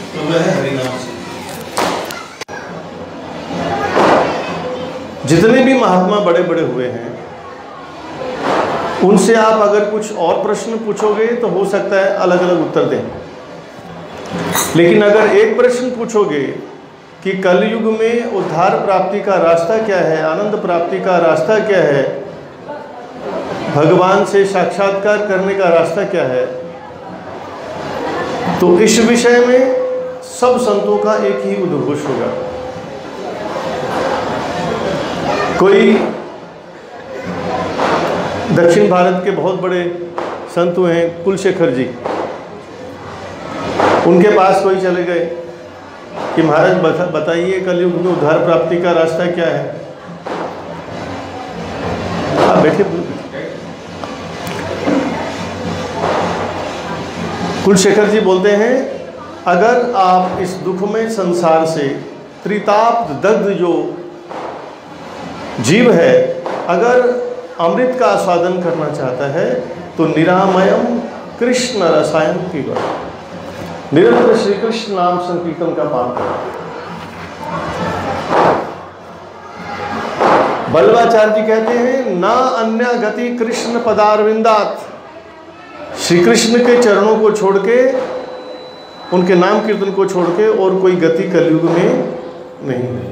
तो वह है हरिनाम से। जितने भी महात्मा बड़े बड़े हुए हैं, उनसे आप अगर कुछ और प्रश्न पूछोगे तो हो सकता है अलग अलग उत्तर दें, लेकिन अगर एक प्रश्न पूछोगे कि कलयुग में उद्धार प्राप्ति का रास्ता क्या है, आनंद प्राप्ति का रास्ता क्या है, भगवान से साक्षात्कार करने का रास्ता क्या है, तो इस विषय में सब संतों का एक ही उद्घोष होगा। कोई दक्षिण भारत के बहुत बड़े संत हुए हैं कुलशेखर जी, उनके पास कोई चले गए कि महाराज बताइए कलयुग में उद्धार प्राप्ति का रास्ता क्या है। आप बैठे। कुलशेखर जी बोलते हैं, अगर आप इस दुखमय संसार से त्रिताप दग्ध जो जीव है, अगर अमृत का आस्वादन करना चाहता है तो निरामयम कृष्ण रसायन पीवा, निरंतर श्री कृष्ण नाम संकीर्तन का पान करें। बल्लवाचार्य जी कहते हैं, ना अन्य गति कृष्ण पदारविंदात, श्री कृष्ण के चरणों को छोड़ के, उनके नाम कीर्तन को छोड़ के और कोई गति कलयुग में नहीं है।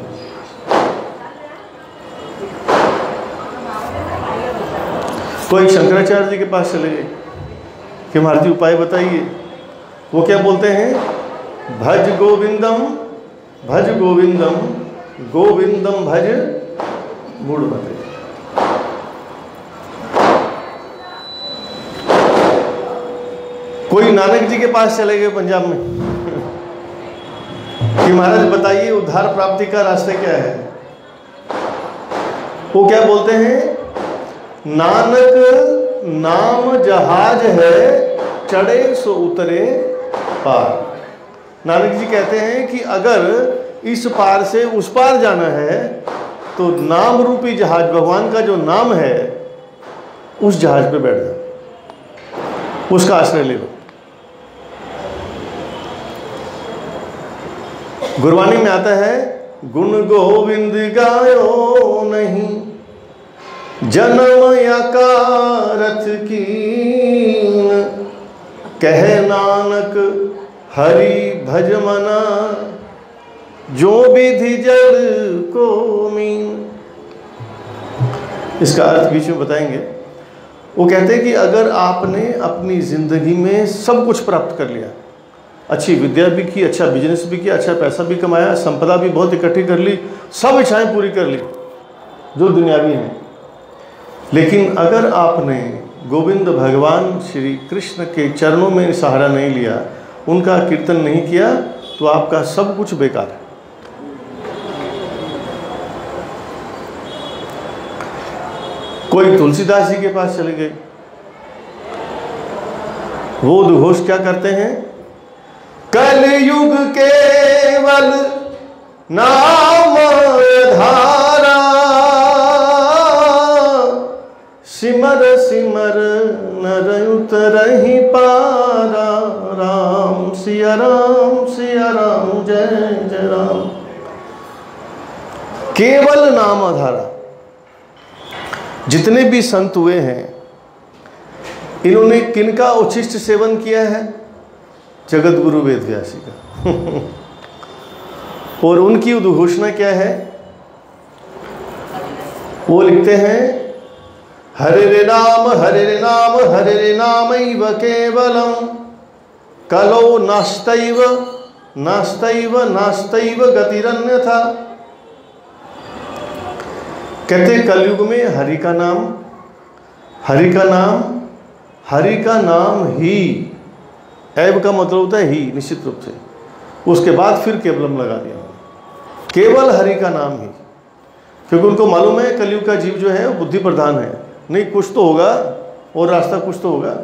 कोई शंकराचार्य जी के पास चले गए कि महाराज जी उपाय बताइए। वो क्या बोलते हैं, भज गोविंदम भज गोविंदम गोविंदम भज मूढ़मते। कोई नानक जी के पास चले गए पंजाब में कि महाराज बताइए उद्धार प्राप्ति का रास्ता क्या है। वो क्या बोलते हैं, नानक नाम जहाज है, चढ़े सो उतरे पार। नानक जी कहते हैं कि अगर इस पार से उस पार जाना है तो नाम रूपी जहाज, भगवान का जो नाम है, उस जहाज पे बैठ जाओ, उसका आश्रय ले लो। गुरबानी में आता है, गुण गोविंद गायो नहीं, जन्म यकारथ कीन, कह नानक हरि भज मना, जो विधि जड़ को मीन। इसका अर्थ बीच में बताएंगे। वो कहते हैं कि अगर आपने अपनी जिंदगी में सब कुछ प्राप्त कर लिया, अच्छी विद्या भी की, अच्छा बिजनेस भी किया, अच्छा पैसा भी कमाया, संपदा भी बहुत इकट्ठी कर ली, सब इच्छाएं पूरी कर ली जो दुनियावी हैं, लेकिन अगर आपने गोविंद भगवान श्री कृष्ण के चरणों में सहारा नहीं लिया, उनका कीर्तन नहीं किया, तो आपका सब कुछ बेकार है। कोई तुलसीदास जी के पास चले गए, वो उद्घोष क्या करते हैं, कलयुग केवल नाम धारा, सिमर सिमर नर उतरहि पारा, राम सिया राम जय जय राम। केवल नाम आधारा। जितने भी संत हुए हैं, इन्होंने किनका उच्छिष्ट सेवन किया है, जगत गुरु वेद व्यास जी का। और उनकी उद्घोषणा क्या है, वो लिखते हैं, हरे रे नाम हरे रे नाम हरे रे नामैव केवलम, कलो नास्तैव नास्तैव नास्तैव गतिरन्यथा। कहते कलयुग में हरि का नाम, हरि का नाम, हरि का नाम ही, ऐब का मतलब होता है ही, निश्चित रूप से, उसके बाद फिर केवलम लगा दिया, केवल हरि का नाम ही। क्योंकि उनको मालूम है कलयुग का जीव जो है वो बुद्धि प्रधान है, नहीं कुछ तो होगा और रास्ता कुछ तो होगा।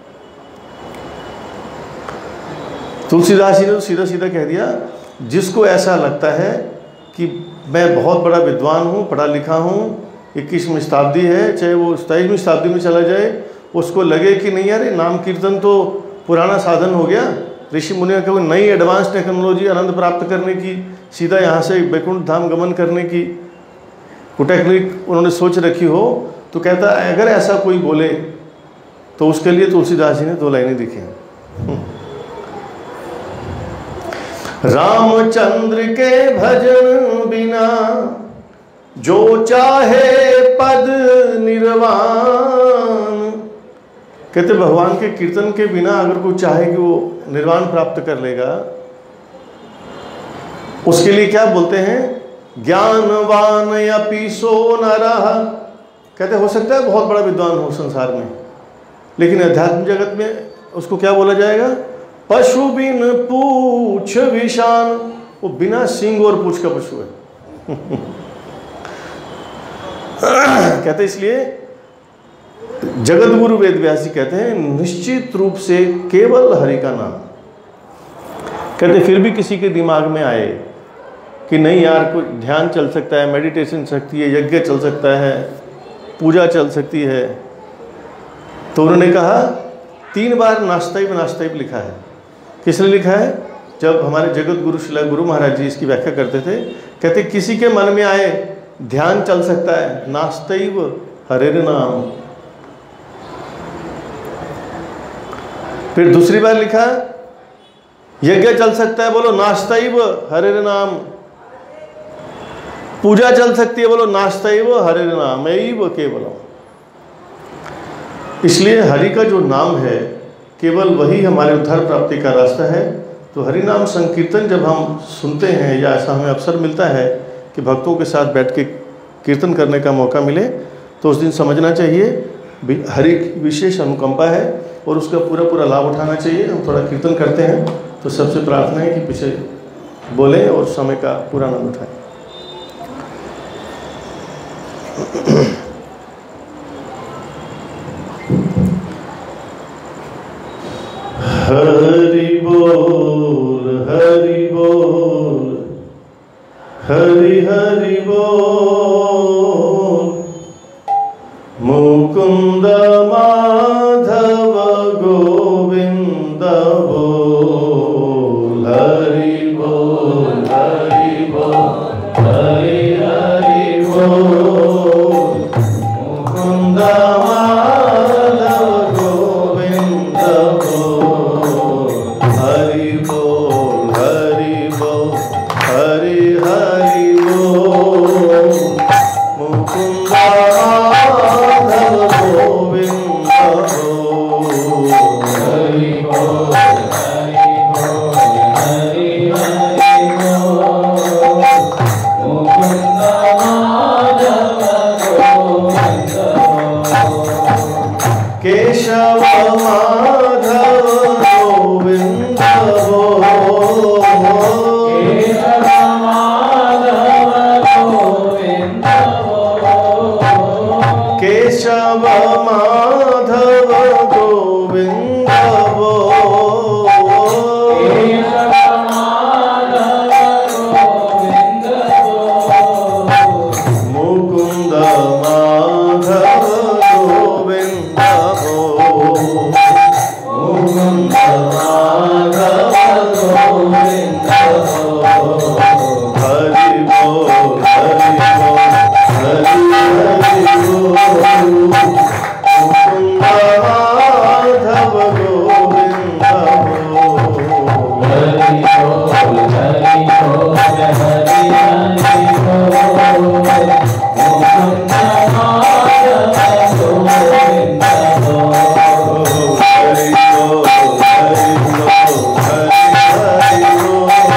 तुलसीदास जी ने तो सीधा सीधा कह दिया, जिसको ऐसा लगता है कि मैं बहुत बड़ा विद्वान हूँ, पढ़ा लिखा हूँ, 21वीं शताब्दी है, चाहे वो 27वीं शताब्दी में चला जाए, उसको लगे कि नहीं यार नाम कीर्तन तो पुराना साधन हो गया, ऋषि मुनियों का कोई नई एडवांस टेक्नोलॉजी आनंद प्राप्त करने की, सीधा यहाँ से वैकुंठ धाम गमन करने की टेक्निक उन्होंने सोच रखी हो, तो कहता है अगर ऐसा कोई बोले तो उसके लिए तुलसीदास जी ने 2 लाइनें लिखी हैं। रामचंद्र के भजन बिना जो चाहे पद निर्वाण। कहते भगवान के कीर्तन के बिना अगर कोई चाहे कि वो निर्वाण प्राप्त कर लेगा, उसके लिए क्या बोलते हैं, ज्ञानवान अपि सो नरः। कहते हो सकता है बहुत बड़ा विद्वान हो संसार में, लेकिन अध्यात्म जगत में उसको क्या बोला जाएगा, पशु बिन पूछ विशान। वो बिना सींग और पूछ का पशु है। कहते इसलिए जगत गुरु वेद व्यास जी कहते हैं निश्चित रूप से केवल हरि का नाम। कहते फिर भी किसी के दिमाग में आए कि नहीं यार, कोई ध्यान चल सकता है, मेडिटेशन चल सकती है, यज्ञ चल सकता है, पूजा चल सकती है, तो उन्होंने कहा 3 बार नास्ताइब लिखा है। किसने लिखा है? जब हमारे जगत गुरु शिला गुरु महाराज जी इसकी व्याख्या करते थे, कहते किसी के मन में आए ध्यान चल सकता है, नास्ताइब हरेर नाम। फिर दूसरी बार लिखा यज्ञ चल सकता है, बोलो नास्ताइब हरेर नाम। पूजा चल सकती है, बोलो नास्ताइब हरेर नाम एव केवलम। इसलिए हरि का जो नाम है केवल वही हमारे उद्धार प्राप्ति का रास्ता है। तो हरि नाम संकीर्तन जब हम सुनते हैं या ऐसा हमें अवसर मिलता है कि भक्तों के साथ बैठ के कीर्तन करने का मौका मिले, तो उस दिन समझना चाहिए हरि की विशेष अनुकंपा है और उसका पूरा लाभ उठाना चाहिए। हम थोड़ा कीर्तन करते हैं, तो सबसे प्रार्थना है कि पीछे बोलें और समय का पूरा आनंद उठाएं। हरि बोल हरि बोल हरि हरि बोल, मुकुंद माधव गोविंद बोल। हरि बोल हरि बोल हरि हरि बोल, मुकुंद माधव गोविंद बोल। हरि बोल हरि बोल हरि हरि बोल, मुकुंद माधव गोविंद बोल। हरि बोल हरि बोल हरि हरि बोल, मुकुंद माधव गोविंद बोल। केशव माधव गोविंद बोल, केशव माधव गोविंद बोल, केशव माधव गोविंद बोल, केशव माधव गोविंद बोल, मुकुंद माधव गोविंद बोल, मुकुंद माधव गोविंद बोल। हरि बोल हरि बोल हरि हरि बोल, मुकुंद माधव गोविंद बोल। हरि बोल हरि बोल हरि हरि बोल, मुकुंद माधव गोविंद बोल। हरि बोल हरि बोल हरि हरि बोल,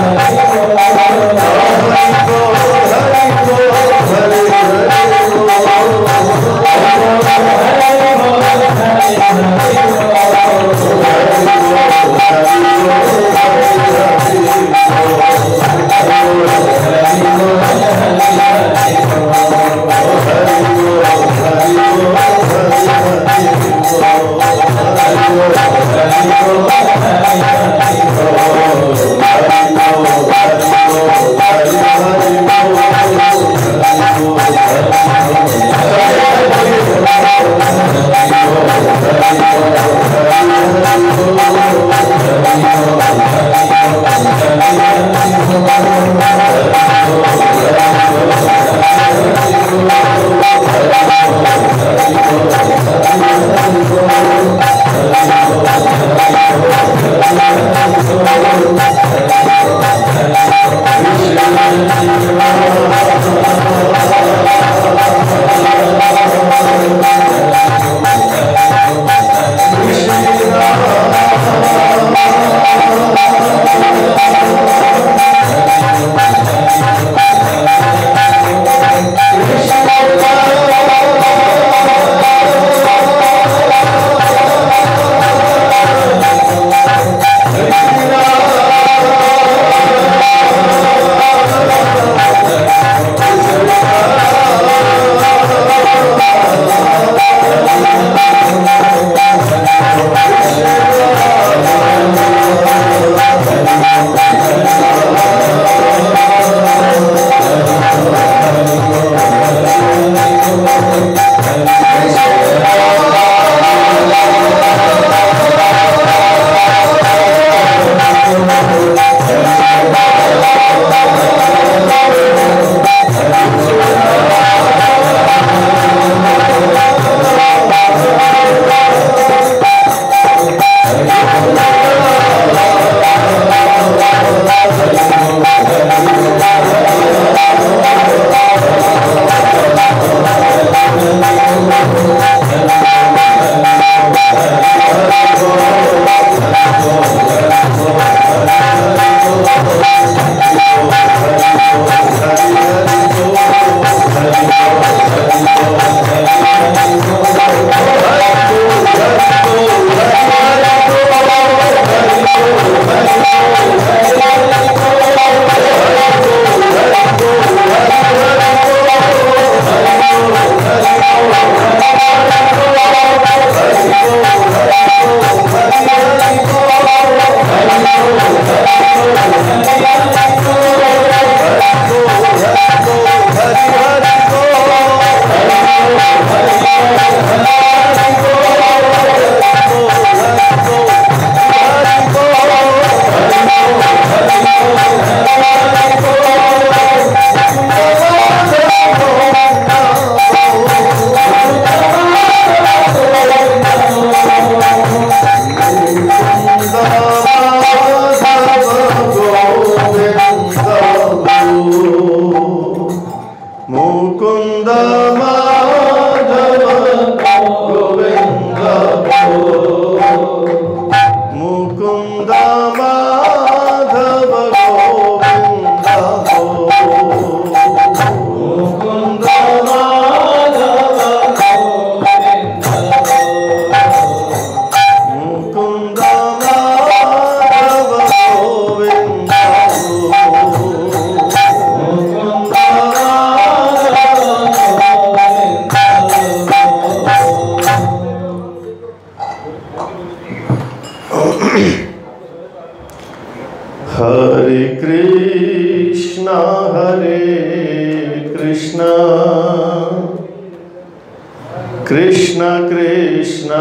कृष्ण कृष्ण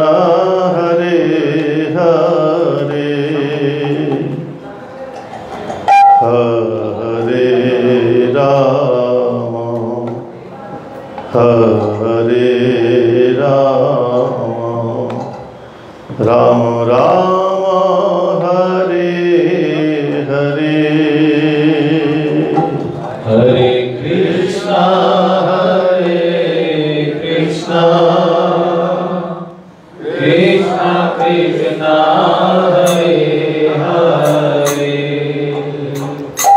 हरे हरे हरे राम हरे राम राम राम हरे हरे हरे कृष्णा कृष्णा कृष्णा हरे हरे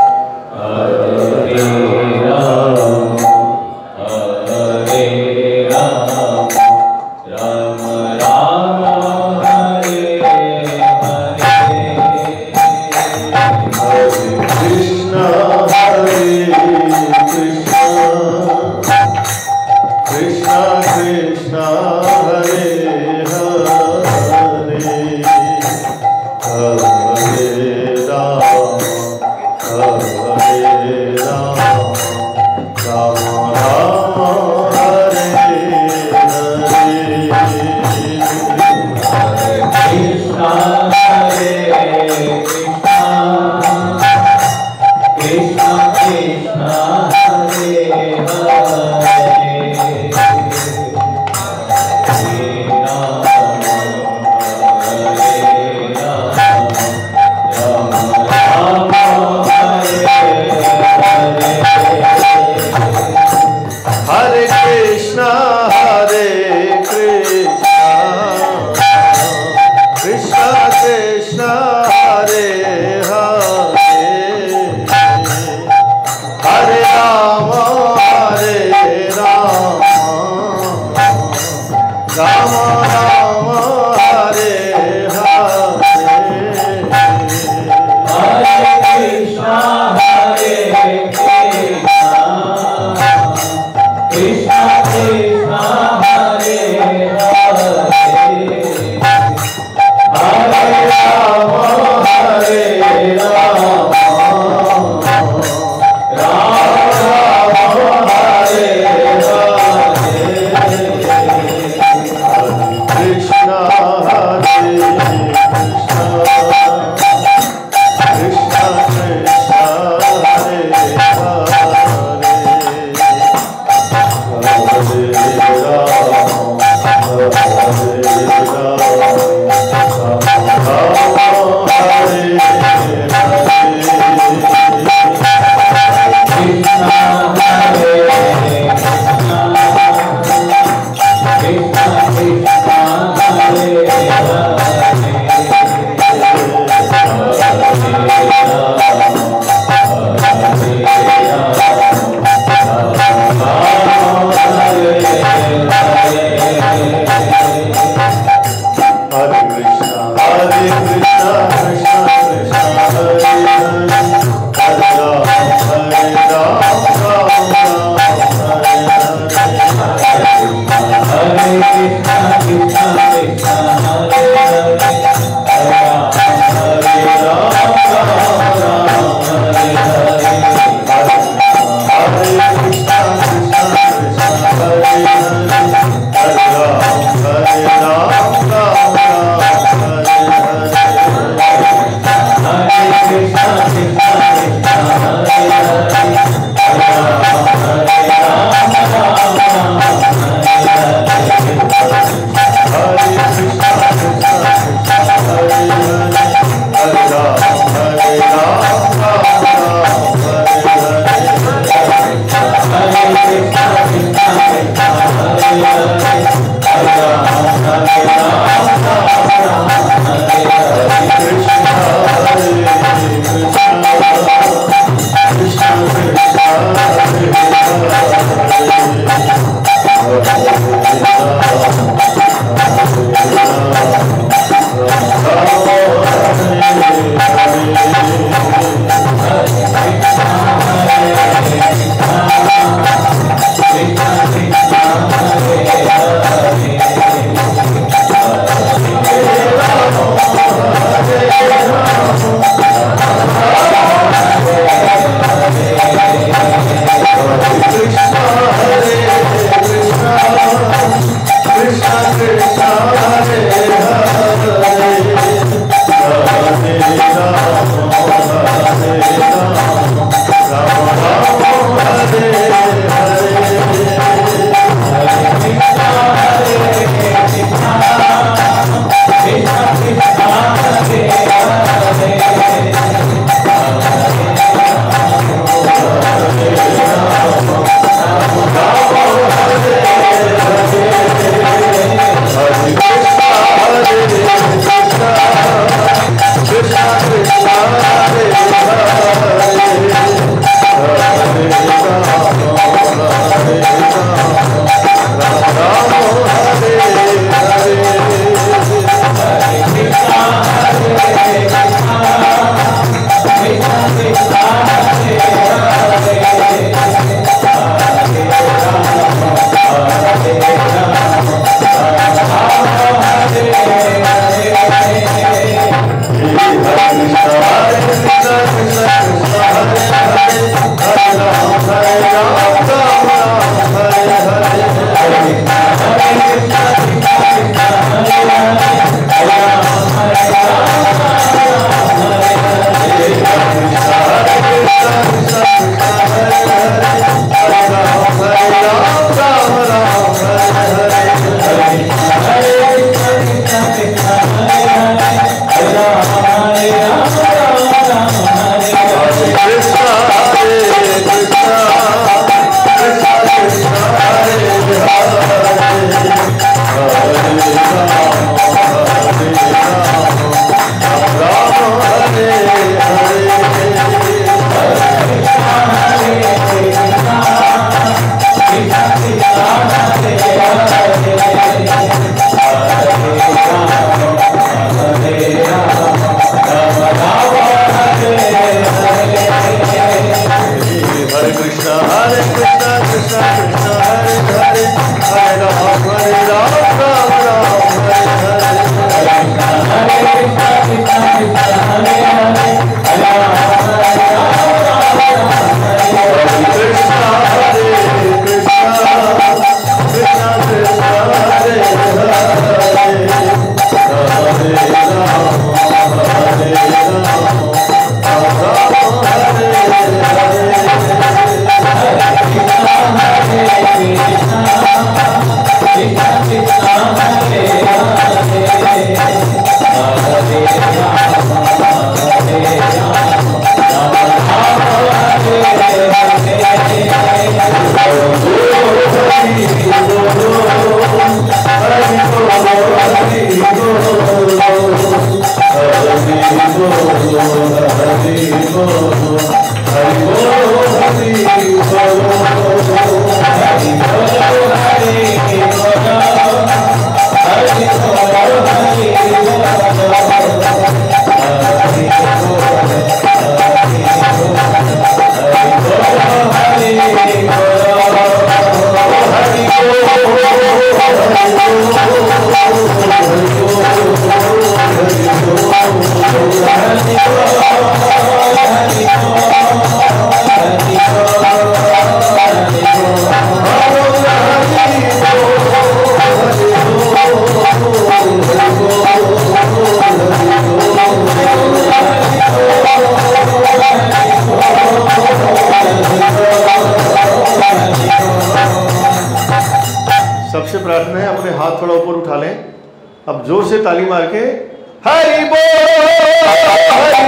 सबसे प्रार्थना है अपने हाथ थोड़ा ऊपर उठा लें। अब जोर से ताली मार के हरि बोल हरि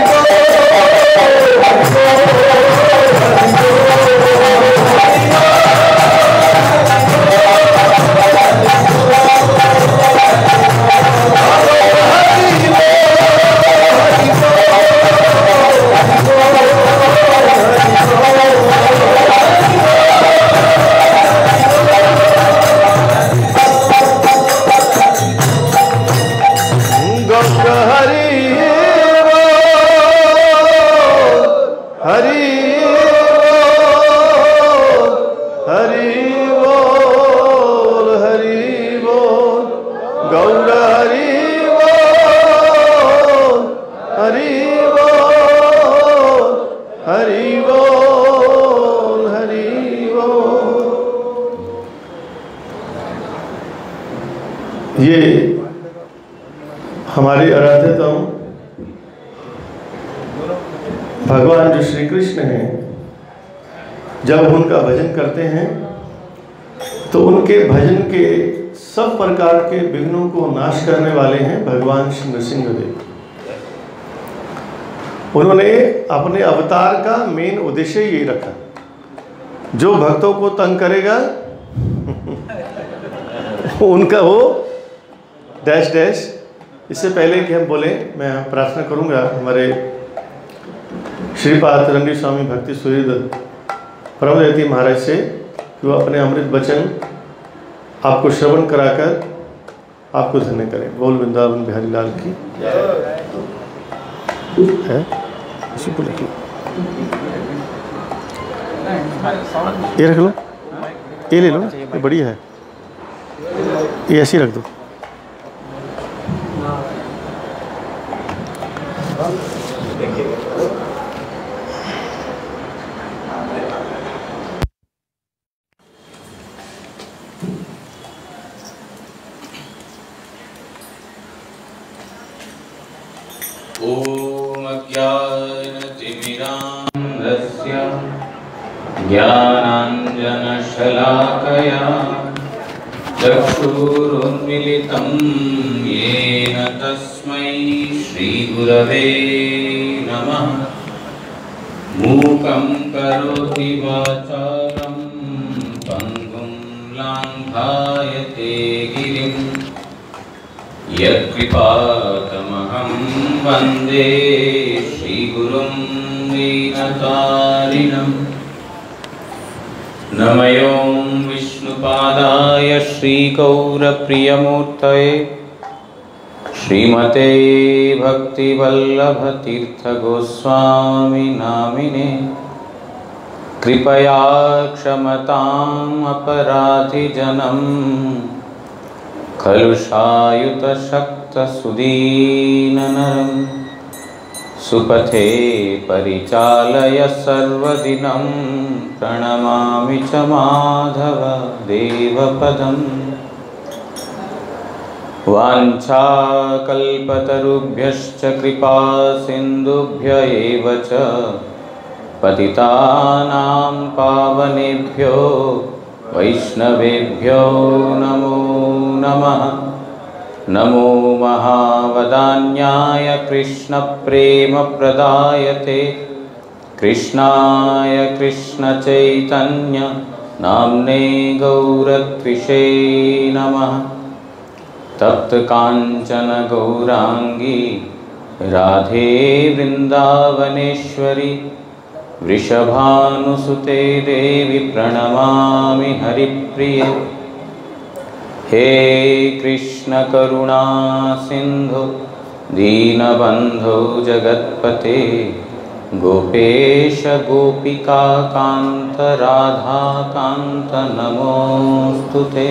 ये हमारे आराध्यतम भगवान जो श्री कृष्ण हैं, जब उनका भजन करते हैं तो उनके भजन के सब प्रकार के विघ्नों को नाश करने वाले हैं भगवान श्री नृसिंहदेव। उन्होंने अपने अवतार का मेन उद्देश्य यही रखा, जो भक्तों को तंग करेगा उनका वो डैश डैश। इससे पहले कि हम बोले, मैं प्रार्थना करूंगा हमारे श्रीपाद रणजीत स्वामी भक्ति सूर्यदत्त परमदयती महाराज से कि वो अपने अमृत वचन आपको श्रवण कराकर आपको धन्य करें। बोल वृंदावन बिहारी लाल की है। इसी को लिखिए, ये रख लो, ये ले लो, ये बढ़िया है, ये ऐसे ही रख दो। ओम अज्ञानतिमिरान्धस्य ज्ञानाञ्जनशलाकया चक्षुरुन्मीलितं येन तस्मै श्रीगुरवे नमः। मूकं करोति वाचालं पङ्गुं लाङ्घायते गिरिं यत्कृपातमहं वन्दे श्रीगुरुं दीनतारिणम्। नमयों विष्णुपादाय श्रीगौरप्रियमूर्तये श्रीमते भक्तिवल्लभतीर्थगोस्वामी नामिने। कृपया क्षमताम् अपराधिजनं कलुषायुतशक्तसुदीननरं सुपथे परिचालय सर्वदिनं प्रणमामि च माधव देवपदम्। वाञ्छाकल्पतरुभ्यश्च कृपा सिन्धुभ्य एव च पतितानां पावनेभ्यो वैष्णवेभ्यो नमो नमः। नमो महावदान्याय कृष्णप्रेमप्रदायते कृष्णाय कृष्णचैतन्य नाम्ने गौरत्विषे नमः। तप्तकाञ्चन गौरांगी राधे वृन्दावनेश्वरी वृषभानुसुते देवी प्रणमामि हरिप्रिये। हे कृष्ण करुणा सिंधु दीनबंधो जगत्पते गोपेश गोपिका कांत राधा कांत नमोस्तुते।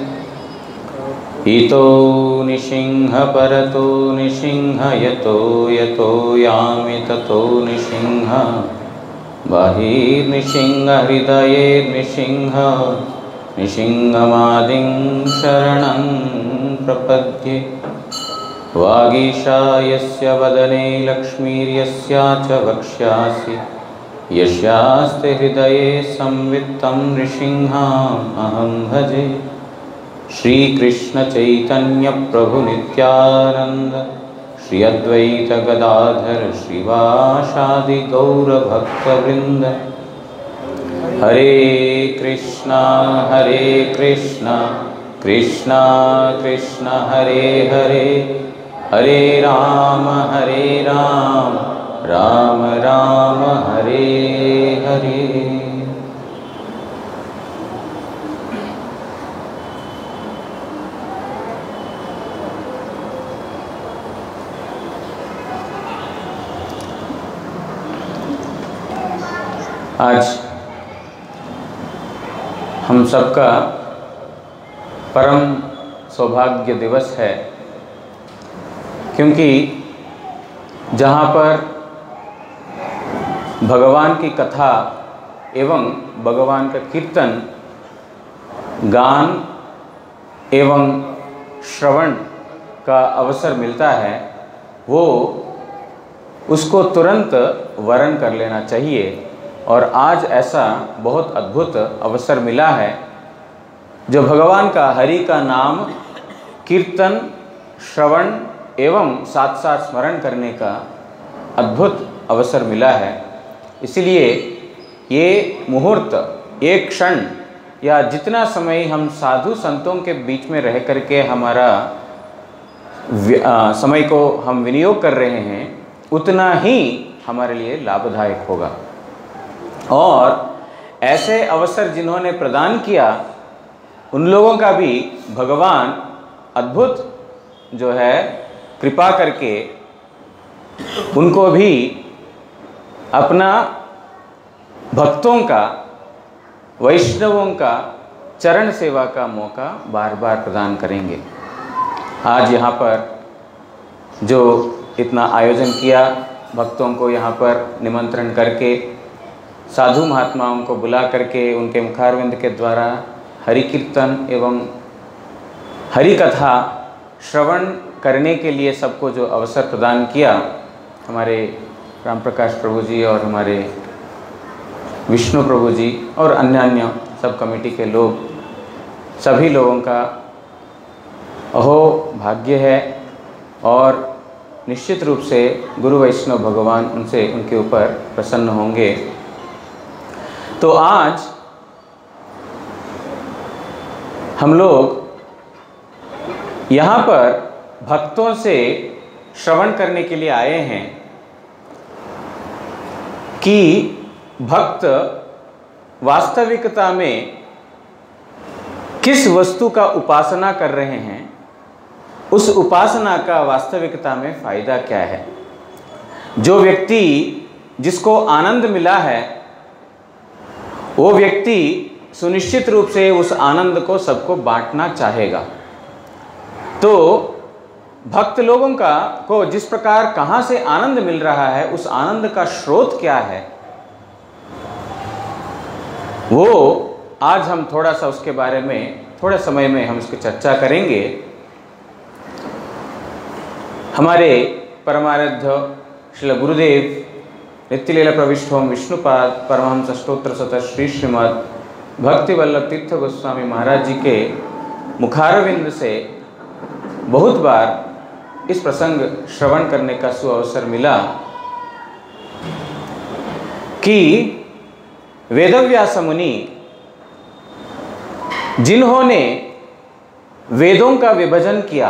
इतो निसिंह परतो निसिंह यतो यतो यामि ततो निसिंह बहिर्निसिंह हृदयेर्निसिंह निसिंहमादिं शरणं प्रपद्ये। वागीशा यस्य वदने लक्ष्मीर्यस्या च वक्ष्यासि यस्यास्ते हृदये संवित्तं नृसिंहमहं भजे। श्री कृष्ण चैतन्य प्रभु नित्यानंद श्री अद्वैत गदाधर श्रीवासादि गौर भक्तवृंद। हरे कृष्णा कृष्णा कृष्णा हरे हरे, हरे राम राम राम हरे हरे। आज हम सबका परम सौभाग्य दिवस है, क्योंकि जहाँ पर भगवान की कथा एवं भगवान का कीर्तन, गान एवं श्रवण का अवसर मिलता है, वो उसको तुरंत वरण कर लेना चाहिए। और आज ऐसा बहुत अद्भुत अवसर मिला है, जो भगवान का हरि का नाम कीर्तन श्रवण एवं साथ साथ स्मरण करने का अद्भुत अवसर मिला है। इसलिए ये मुहूर्त, एक क्षण या जितना समय हम साधु संतों के बीच में रह करके हमारा समय को हम विनियोग कर रहे हैं, उतना ही हमारे लिए लाभदायक होगा। और ऐसे अवसर जिन्होंने प्रदान किया, उन लोगों का भी भगवान अद्भुत जो है कृपा करके उनको भी अपना भक्तों का, वैष्णवों का चरण सेवा का मौका बार बार प्रदान करेंगे। आज यहाँ पर जो इतना आयोजन किया, भक्तों को यहाँ पर निमंत्रण करके, साधु महात्माओं को बुला करके उनके मुखारविंद के द्वारा हरि कीर्तन एवं हरि कथा श्रवण करने के लिए सबको जो अवसर प्रदान किया, हमारे राम प्रकाश प्रभु जी और हमारे विष्णु प्रभु जी और अन्य सब कमेटी के लोग, सभी लोगों का अहो भाग्य है। और निश्चित रूप से गुरु वैष्णव भगवान उनसे, उनके ऊपर प्रसन्न होंगे। तो आज हम लोग यहाँ पर भक्तों से श्रवण करने के लिए आए हैं कि भक्त वास्तविकता में किस वस्तु का उपासना कर रहे हैं, उस उपासना का वास्तविकता में फायदा क्या है। जो व्यक्ति जिसको आनंद मिला है, वो व्यक्ति सुनिश्चित रूप से उस आनंद को सबको बांटना चाहेगा। तो भक्त लोगों को जिस प्रकार कहाँ से आनंद मिल रहा है, उस आनंद का स्रोत क्या है, वो आज हम थोड़ा सा उसके बारे में थोड़े समय में हम उसकी चर्चा करेंगे। हमारे परमाराध्य श्री गुरुदेव नित्यलीला प्रविष्ट होम विष्णुपाद परमहंस स्तोत्र सतत श्री श्रीमद भक्ति वल्लभ तीर्थ गोस्वामी महाराज जी के मुखारविंद से बहुत बार इस प्रसंग श्रवण करने का सुअवसर मिला कि वेदव्यास मुनि, जिन्होंने वेदों का विभाजन किया,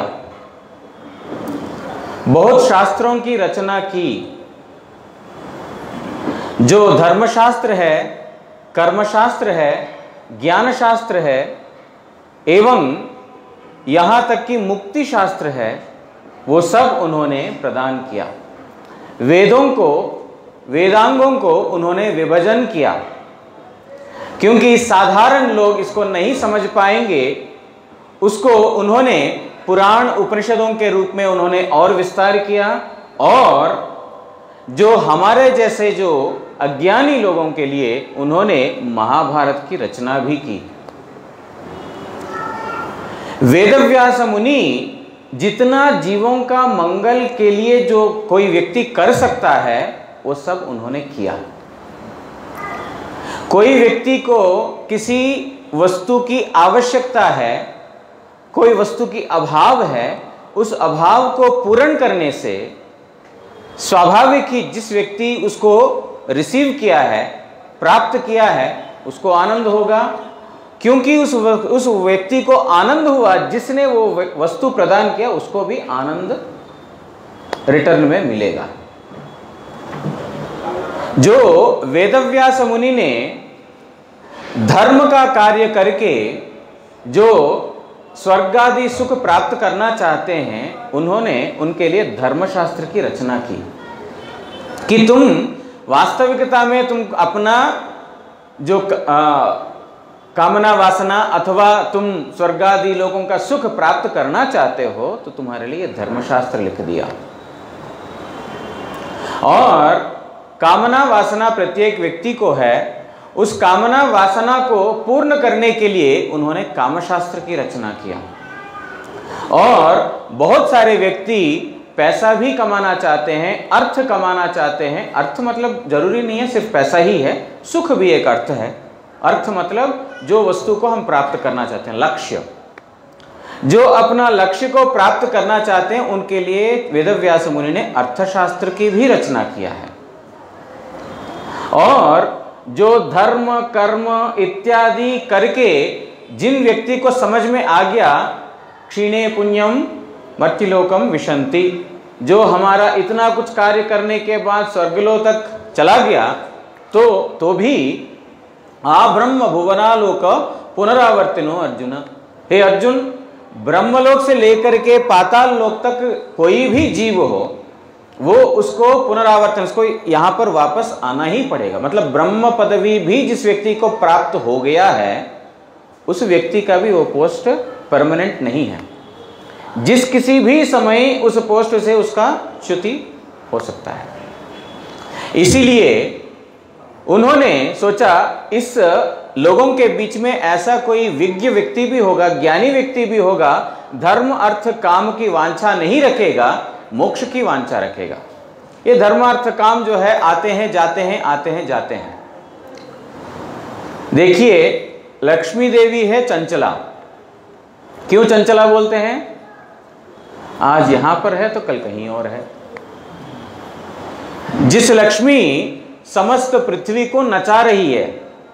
बहुत शास्त्रों की रचना की, जो धर्मशास्त्र है, कर्मशास्त्र है, ज्ञान शास्त्र है एवं यहाँ तक कि मुक्ति शास्त्र है, वो सब उन्होंने प्रदान किया। वेदों को, वेदांगों को उन्होंने विभाजन किया, क्योंकि साधारण लोग इसको नहीं समझ पाएंगे। उसको उन्होंने पुराण उपनिषदों के रूप में उन्होंने और विस्तार किया, और जो हमारे जैसे जो अज्ञानी लोगों के लिए उन्होंने महाभारत की रचना भी की। वेदव्यास मुनि जितना जीवों का मंगल के लिए जो कोई व्यक्ति कर सकता है वो सब उन्होंने किया। कोई व्यक्ति को किसी वस्तु की आवश्यकता है, कोई वस्तु की अभाव है, उस अभाव को पूर्ण करने से स्वाभाविक ही जिस व्यक्ति उसको रिसीव किया है, प्राप्त किया है, उसको आनंद होगा, क्योंकि उस व्यक्ति को आनंद हुआ, जिसने वो वस्तु प्रदान किया उसको भी आनंद रिटर्न में मिलेगा। जो वेदव्यास मुनि ने धर्म का कार्य करके जो स्वर्ग आदि सुख प्राप्त करना चाहते हैं, उन्होंने उनके लिए धर्मशास्त्र की रचना की कि तुम वास्तविकता में तुम अपना जो कामना वासना अथवा तुम स्वर्ग आदि लोगों का सुख प्राप्त करना चाहते हो तो तुम्हारे लिए धर्मशास्त्र लिख दिया। और कामना वासना प्रत्येक व्यक्ति को है, उस कामना वासना को पूर्ण करने के लिए उन्होंने कामशास्त्र की रचना किया। और बहुत सारे व्यक्ति पैसा भी कमाना चाहते हैं, अर्थ कमाना चाहते हैं। अर्थ मतलब जरूरी नहीं है सिर्फ पैसा ही है, सुख भी एक अर्थ है। अर्थ मतलब जो वस्तु को हम प्राप्त करना चाहते हैं, लक्ष्य। जो अपना लक्ष्य को प्राप्त करना चाहते हैं उनके लिए वेदव्यास मुनि ने अर्थशास्त्र की भी रचना किया है। और जो धर्म कर्म इत्यादि करके जिन व्यक्ति को समझ में आ गया, क्षीणे पुण्यम मर्त्यलोकम विशंति, जो हमारा इतना कुछ कार्य करने के बाद स्वर्गलोक तक चला गया, तो भी आ ब्रह्म भुवनालोक पुनरावर्तिनो अर्जुन। हे अर्जुन, ब्रह्मलोक से लेकर के पाताल लोक तक कोई भी जीव हो, वो उसको पुनरावर्तन, उसको यहां पर वापस आना ही पड़ेगा। मतलब ब्रह्म पदवी भी जिस व्यक्ति को प्राप्त हो गया है, उस व्यक्ति का भी वो पोस्ट परमानेंट नहीं है। जिस किसी भी समय उस पोस्ट से उसका च्युति हो सकता है। इसीलिए उन्होंने सोचा इस लोगों के बीच में ऐसा कोई विज्ञ व्यक्ति भी होगा, ज्ञानी व्यक्ति भी होगा, धर्म अर्थ काम की वांछा नहीं रखेगा, मोक्ष की वांछा रखेगा। ये धर्म अर्थ काम जो है आते हैं जाते हैं, आते हैं जाते हैं। देखिए लक्ष्मी देवी है चंचला। क्यों चंचला बोलते हैं? आज यहां पर है तो कल कहीं और है। जिस लक्ष्मी समस्त पृथ्वी को नचा रही है,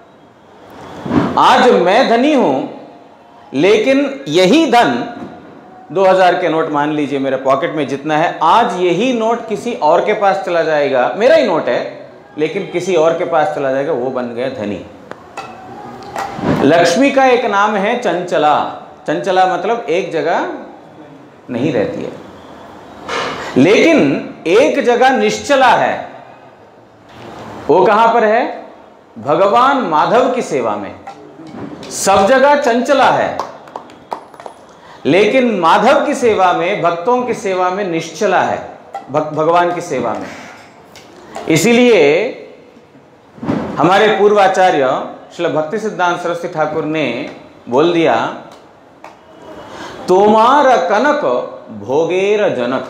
आज मैं धनी हूं, लेकिन यही धन 2000 के नोट मान लीजिए मेरे पॉकेट में जितना है, आज यही नोट किसी और के पास चला जाएगा। मेरा ही नोट है लेकिन किसी और के पास चला जाएगा, वो बन गया धनी। लक्ष्मी का एक नाम है चंचला। चंचला मतलब एक जगह नहीं रहती है, लेकिन एक जगह निश्चला है। वो कहां पर है? भगवान माधव की सेवा में। सब जगह चंचला है, लेकिन माधव की सेवा में, भक्तों की सेवा में निश्चला है, भगवान की सेवा में। इसीलिए हमारे पूर्वाचार्य श्री भक्ति सिद्धांत सरस्वती ठाकुर ने बोल दिया, तोमार कनक भोगेर जनक,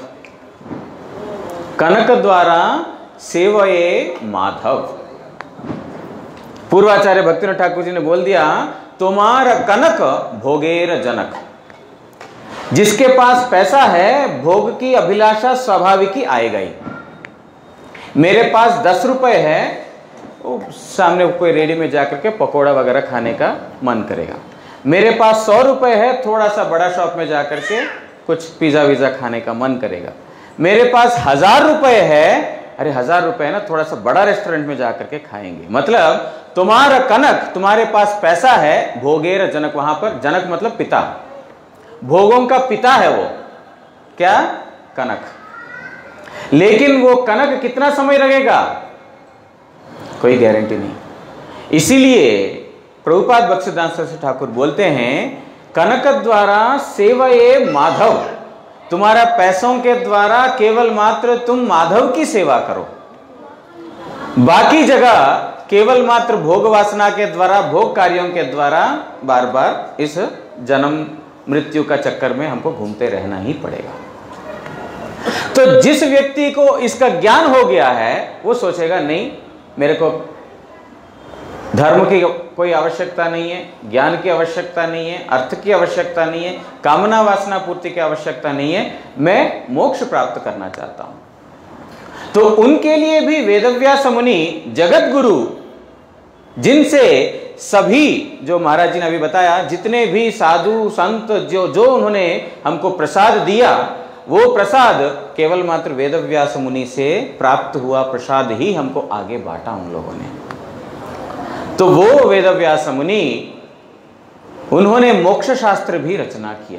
कनक द्वारा सेवये माधव। पूर्वाचार्य भक्तिनाथ ठाकुर जी ने बोल दिया, तोमार कनक भोगेर जनक। जिसके पास पैसा है, भोग की अभिलाषा स्वाभाविक ही आएगा ही। मेरे पास 10 रुपए है, सामने कोई रेडी में जाकर के पकोड़ा वगैरह खाने का मन करेगा। मेरे पास 100 रुपए है, थोड़ा सा बड़ा शॉप में जाकर के कुछ पिज्जा विज़ा खाने का मन करेगा। मेरे पास 1000 रुपए है, अरे 1000 रुपए है ना, थोड़ा सा बड़ा रेस्टोरेंट में जाकर के खाएंगे। मतलब तुम्हारा कनक, तुम्हारे पास पैसा है, भोगेर जनक, वहां पर जनक मतलब पिता, भोगों का पिता है वो, क्या? कनक। लेकिन वो कनक कितना समय लगेगा, कोई गारंटी नहीं। इसीलिए प्रभुपाद बख्शीदास सरस्वती ठाकुर बोलते हैं, कनक द्वारा सेवये माधव, तुम्हारा पैसों के द्वारा केवल मात्र तुम माधव की सेवा करो, बाकी जगह केवल मात्र भोग वासना के द्वारा, भोग कार्यों के द्वारा बार बार इस जन्म मृत्यु का चक्कर में हमको घूमते रहना ही पड़ेगा। तो जिस व्यक्ति को इसका ज्ञान हो गया है वो सोचेगा नहीं, मेरे को धर्म की कोई आवश्यकता नहीं है, ज्ञान की आवश्यकता नहीं है, अर्थ की आवश्यकता नहीं है, कामना वासना पूर्ति की आवश्यकता नहीं है, मैं मोक्ष प्राप्त करना चाहता हूं। तो उनके लिए भी वेदव्यास मुनि जगत गुरु, जिनसे सभी, जो महाराज जी ने अभी बताया, जितने भी साधु संत जो उन्होंने हमको प्रसाद दिया, वो प्रसाद केवल मात्र वेदव्यास मुनि से प्राप्त हुआ प्रसाद ही हमको आगे बांटा उन लोगों ने। तो वो वेदव्यास मुनि, उन्होंने मोक्ष शास्त्र भी रचना किया।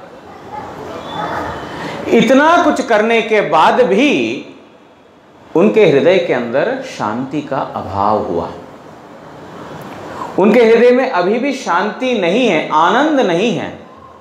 इतना कुछ करने के बाद भी उनके हृदय के अंदर शांति का अभाव हुआ। उनके हृदय में अभी भी शांति नहीं है, आनंद नहीं है।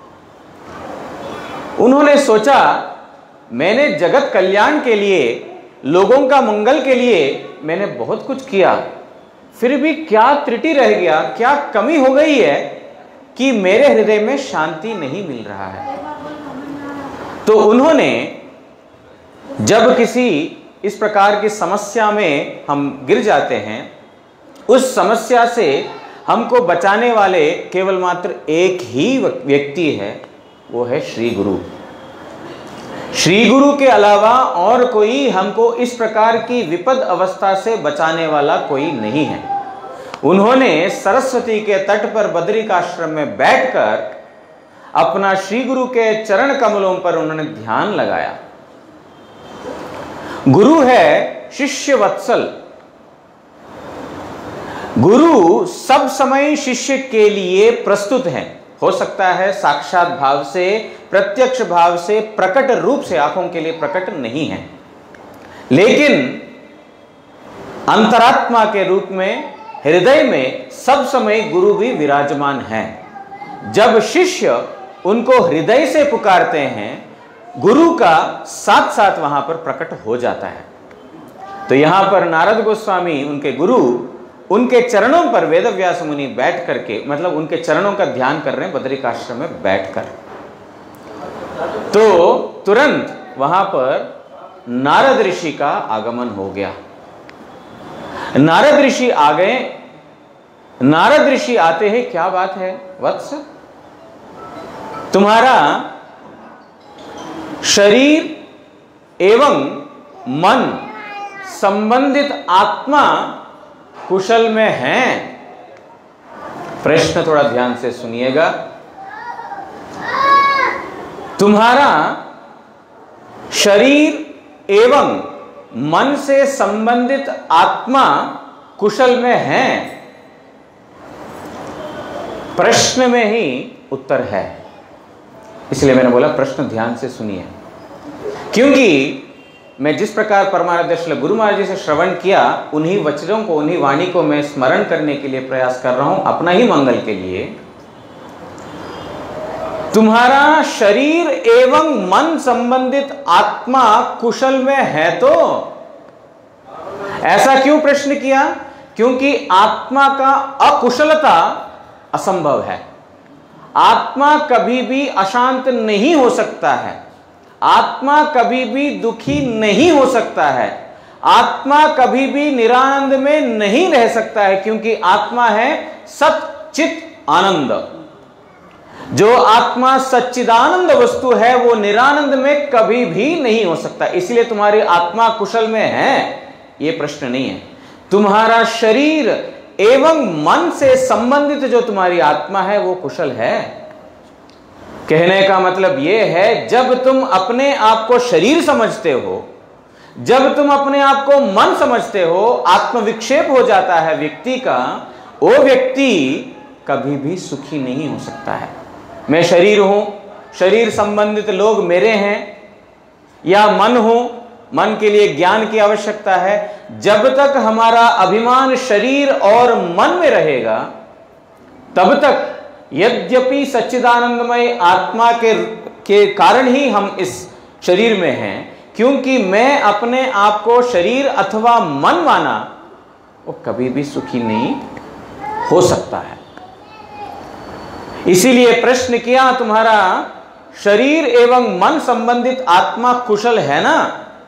उन्होंने सोचा, मैंने जगत कल्याण के लिए, लोगों का मंगल के लिए मैंने बहुत कुछ किया, फिर भी क्या त्रुटि रह गया, क्या कमी हो गई है कि मेरे हृदय में शांति नहीं मिल रहा है। तो उन्होंने जब किसी इस प्रकार की समस्या में हम गिर जाते हैं, उस समस्या से हमको बचाने वाले केवल मात्र एक ही व्यक्ति है, वो है श्री गुरु। श्री गुरु के अलावा और कोई हमको इस प्रकार की विपद अवस्था से बचाने वाला कोई नहीं है। उन्होंने सरस्वती के तट पर बद्रिकाश्रम में बैठकर अपना श्री गुरु के चरण कमलों पर उन्होंने ध्यान लगाया। गुरु है शिष्य वत्सल। गुरु सब समय शिष्य के लिए प्रस्तुत हैं। हो सकता है साक्षात भाव से, प्रत्यक्ष भाव से, प्रकट रूप से आंखों के लिए प्रकट नहीं है, लेकिन अंतरात्मा के रूप में, हृदय में सब समय गुरु भी विराजमान है। जब शिष्य उनको हृदय से पुकारते हैं, गुरु का साथ साथ वहां पर प्रकट हो जाता है। तो यहां पर नारद गोस्वामी, उनके गुरु, उनके चरणों पर वेदव्यास मुनि बैठ करके, मतलब उनके चरणों का ध्यान कर रहे हैं बद्रिकाश्रम में बैठकर। तो तुरंत वहां पर नारद ऋषि का आगमन हो गया। नारद ऋषि आ गए। नारद ऋषि आते हैं, क्या बात है वत्स, तुम्हारा शरीर एवं मन संबंधित आत्मा कुशल में है? प्रश्न थोड़ा ध्यान से सुनिएगा। तुम्हारा शरीर एवं मन से संबंधित आत्मा कुशल में है? प्रश्न में ही उत्तर है, इसलिए मैंने बोला प्रश्न ध्यान से सुनिए। क्योंकि मैं जिस प्रकार परमाराध्य गुरु महाराज जी से श्रवण किया, उन्हीं वचनों को, उन्हीं वाणी को मैं स्मरण करने के लिए प्रयास कर रहा हूं, अपना ही मंगल के लिए। तुम्हारा शरीर एवं मन संबंधित आत्मा कुशल में है तो? ऐसा क्यों प्रश्न किया? क्योंकि आत्मा का अकुशलता असंभव है। आत्मा कभी भी अशांत नहीं हो सकता है। आत्मा कभी भी दुखी नहीं हो सकता है। आत्मा कभी भी निरानंद में नहीं रह सकता है, क्योंकि आत्मा है सत चित आनंद। जो आत्मा सच्चिदानंद वस्तु है वो निरानंद में कभी भी नहीं हो सकता। इसलिए तुम्हारी आत्मा कुशल में है, ये प्रश्न नहीं है। तुम्हारा शरीर एवं मन से संबंधित जो तुम्हारी आत्मा है वो कुशल है। कहने का मतलब यह है, जब तुम अपने आप को शरीर समझते हो, जब तुम अपने आप को मन समझते हो, आत्मविक्षेप हो जाता है व्यक्ति का, वो व्यक्ति कभी भी सुखी नहीं हो सकता है। मैं शरीर हूं, शरीर संबंधित लोग मेरे हैं, या मन हूं, मन के लिए ज्ञान की आवश्यकता है। जब तक हमारा अभिमान शरीर और मन में रहेगा, तब तक यद्यपि सच्चिदानंदमय आत्मा के कारण ही हम इस शरीर में हैं, क्योंकि मैं अपने आप को शरीर अथवा मन माना, वो कभी भी सुखी नहीं हो सकता है। इसीलिए प्रश्न किया, तुम्हारा शरीर एवं मन संबंधित आत्मा कुशल है ना?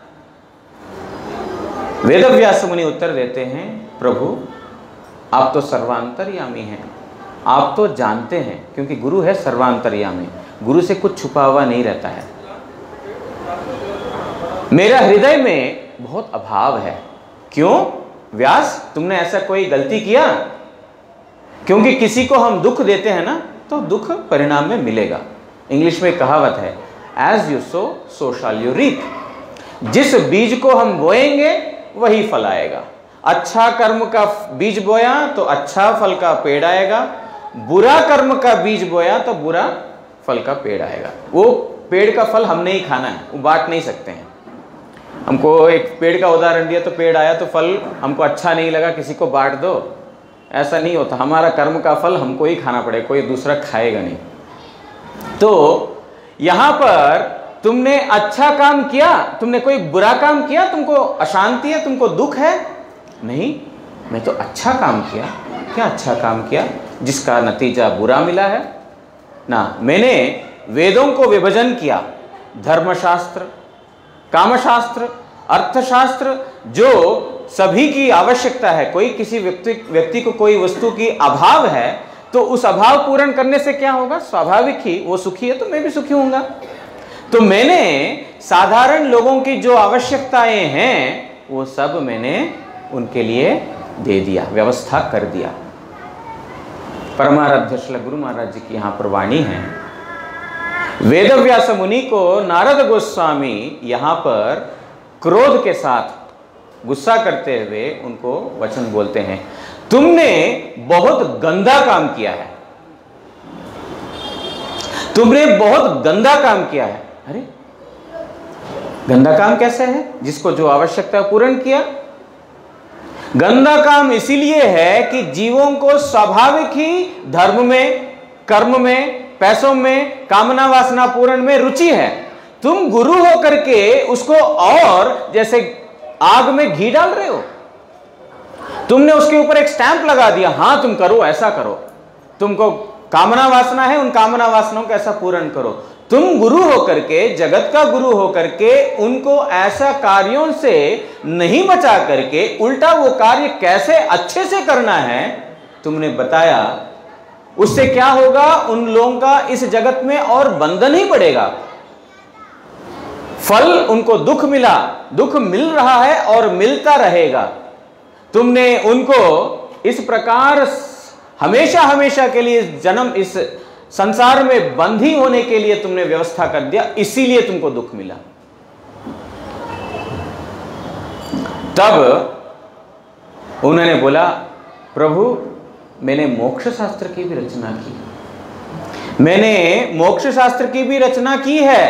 वेदव्यास मुनि उत्तर देते हैं, प्रभु आप तो सर्वांतर्यामी हैं, आप तो जानते हैं, क्योंकि गुरु है सर्वांतर्यामी, गुरु से कुछ छुपा हुआ नहीं रहता है। मेरा हृदय में बहुत अभाव है। क्यों व्यास, तुमने ऐसा कोई गलती किया? क्योंकि किसी को हम दुख देते हैं ना, तो दुख परिणाम में मिलेगा। इंग्लिश में कहावत है, as you sow so shall you reap. जिस बीज को हम बोएंगे वही फल आएगा। अच्छा कर्म का बीज बोया तो अच्छा फल का पेड़ आएगा, बुरा कर्म का बीज बोया तो बुरा फल का पेड़ आएगा। वो पेड़ का फल हमने ही खाना है, वो बांट नहीं सकते हैं। हमको एक पेड़ का उदाहरण दिया तो पेड़ आया तो फल हमको अच्छा नहीं लगा, किसी को बांट दो, ऐसा नहीं होता। हमारा कर्म का फल हमको ही खाना पड़ेगा, कोई दूसरा खाएगा नहीं। तो यहां पर तुमने अच्छा काम किया, तुमने कोई बुरा काम किया, तुमको अशांति है, तुमको दुख है? नहीं, मैं तो अच्छा काम किया। क्या अच्छा काम किया जिसका नतीजा बुरा मिला है ना? मैंने वेदों को विभाजन किया, धर्मशास्त्र, कामशास्त्र, अर्थशास्त्र, जो सभी की आवश्यकता है। कोई किसी व्यक्ति को कोई वस्तु की अभाव है, तो उस अभाव पूर्ण करने से क्या होगा? स्वाभाविक ही वो सुखी है तो मैं भी सुखी होऊंगा। तो मैंने साधारण लोगों की जो आवश्यकताएं हैं वो सब मैंने उनके लिए दे दिया, व्यवस्था कर दिया। परमाराध्य श्री गुरु महाराज जी की यहां पर वाणी है। वेदव्यास मुनि को नारद गोस्वामी यहां पर क्रोध के साथ गुस्सा करते हुए उनको वचन बोलते हैं, तुमने बहुत गंदा काम किया है, तुमने बहुत गंदा काम किया है। अरे गंदा काम कैसे है? जिसको जो आवश्यकता पूर्ण किया। गंदा काम इसीलिए है कि जीवों को स्वाभाविक ही धर्म में, कर्म में, पैसों में, कामना वासना पूर्ण में रुचि है। तुम गुरु हो करके उसको और जैसे आग में घी डाल रहे हो, तुमने उसके ऊपर एक स्टैंप लगा दिया, हां तुम करो, ऐसा करो, तुमको कामना वासना है, उन कामना वासनाओं को ऐसा पूर्ण करो। तुम गुरु होकर के, जगत का गुरु होकर के उनको ऐसा कार्यों से नहीं बचा करके उल्टा वो कार्य कैसे अच्छे से करना है तुमने बताया। उससे क्या होगा? उन लोगों का इस जगत में और बंधन ही बढ़ेगा। फल उनको दुख मिला, दुख मिल रहा है और मिलता रहेगा। तुमने उनको इस प्रकार हमेशा हमेशा के लिए जन्म इस संसार में बंधी होने के लिए तुमने व्यवस्था कर दिया, इसीलिए तुमको दुख मिला। तब उन्होंने बोला, प्रभु मैंने मोक्ष शास्त्र की भी रचना की, मैंने मोक्ष शास्त्र की भी रचना की है।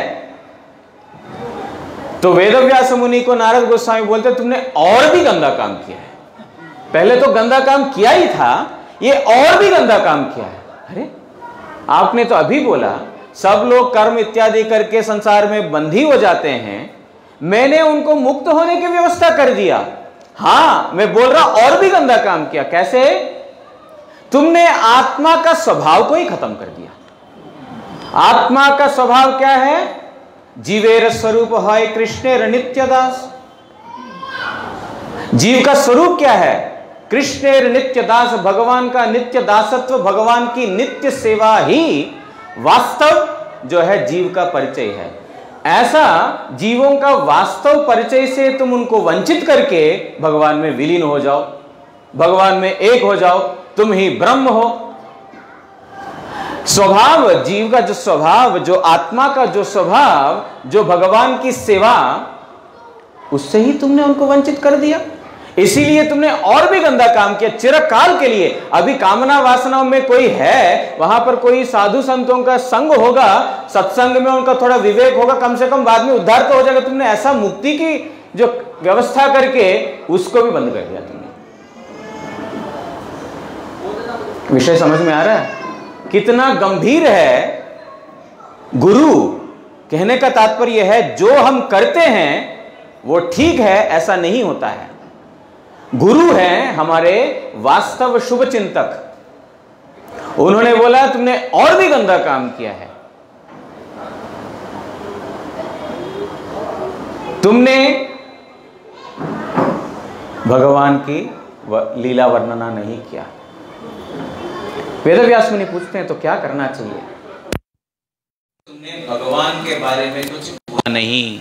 तो वेदव्यास मुनि को नारद गोस्वामी बोलते, तुमने और भी गंदा काम किया है। पहले तो गंदा काम किया ही था, ये और भी गंदा काम किया है। अरे आपने तो अभी बोला सब लोग कर्म इत्यादि करके संसार में बंधी हो जाते हैं, मैंने उनको मुक्त होने की व्यवस्था कर दिया। हां मैं बोल रहा और भी गंदा काम किया। कैसे? तुमने आत्मा का स्वभाव को ही खत्म कर दिया। आत्मा का स्वभाव क्या है? जीवेर स्वरूप है कृष्णेर नित्य दास। जीव का स्वरूप क्या है? कृष्णेर नित्य दास, भगवान का नित्य दासत्व, भगवान की नित्य सेवा ही वास्तव जो है जीव का परिचय है। ऐसा जीवों का वास्तव परिचय से तुम उनको वंचित करके भगवान में विलीन हो जाओ, भगवान में एक हो जाओ, तुम ही ब्रह्म हो। स्वभाव, जीव का जो स्वभाव, जो आत्मा का जो स्वभाव, जो भगवान की सेवा, उससे ही तुमने उनको वंचित कर दिया। इसीलिए तुमने और भी गंदा काम किया चिरकाल के लिए। अभी कामना वासनाओं में कोई है, वहां पर कोई साधु संतों का संग होगा, सत्संग में उनका थोड़ा विवेक होगा, कम से कम बाद में उद्धार तो हो जाएगा। तुमने ऐसा मुक्ति की जो व्यवस्था करके उसको भी बंद कर दिया तुमने। विषय समझ में आ रहा है कितना गंभीर है? गुरु कहने का तात्पर्य है जो हम करते हैं वो ठीक है ऐसा नहीं होता है। गुरु हैं हमारे वास्तव शुभ चिंतक। उन्होंने बोला तुमने और भी गंदा काम किया है, तुमने भगवान की लीला वर्णना नहीं किया। वेदव्यास मुनि पूछते हैं तो क्या करना चाहिए? तुमने भगवान के बारे में कुछ बोला नहीं,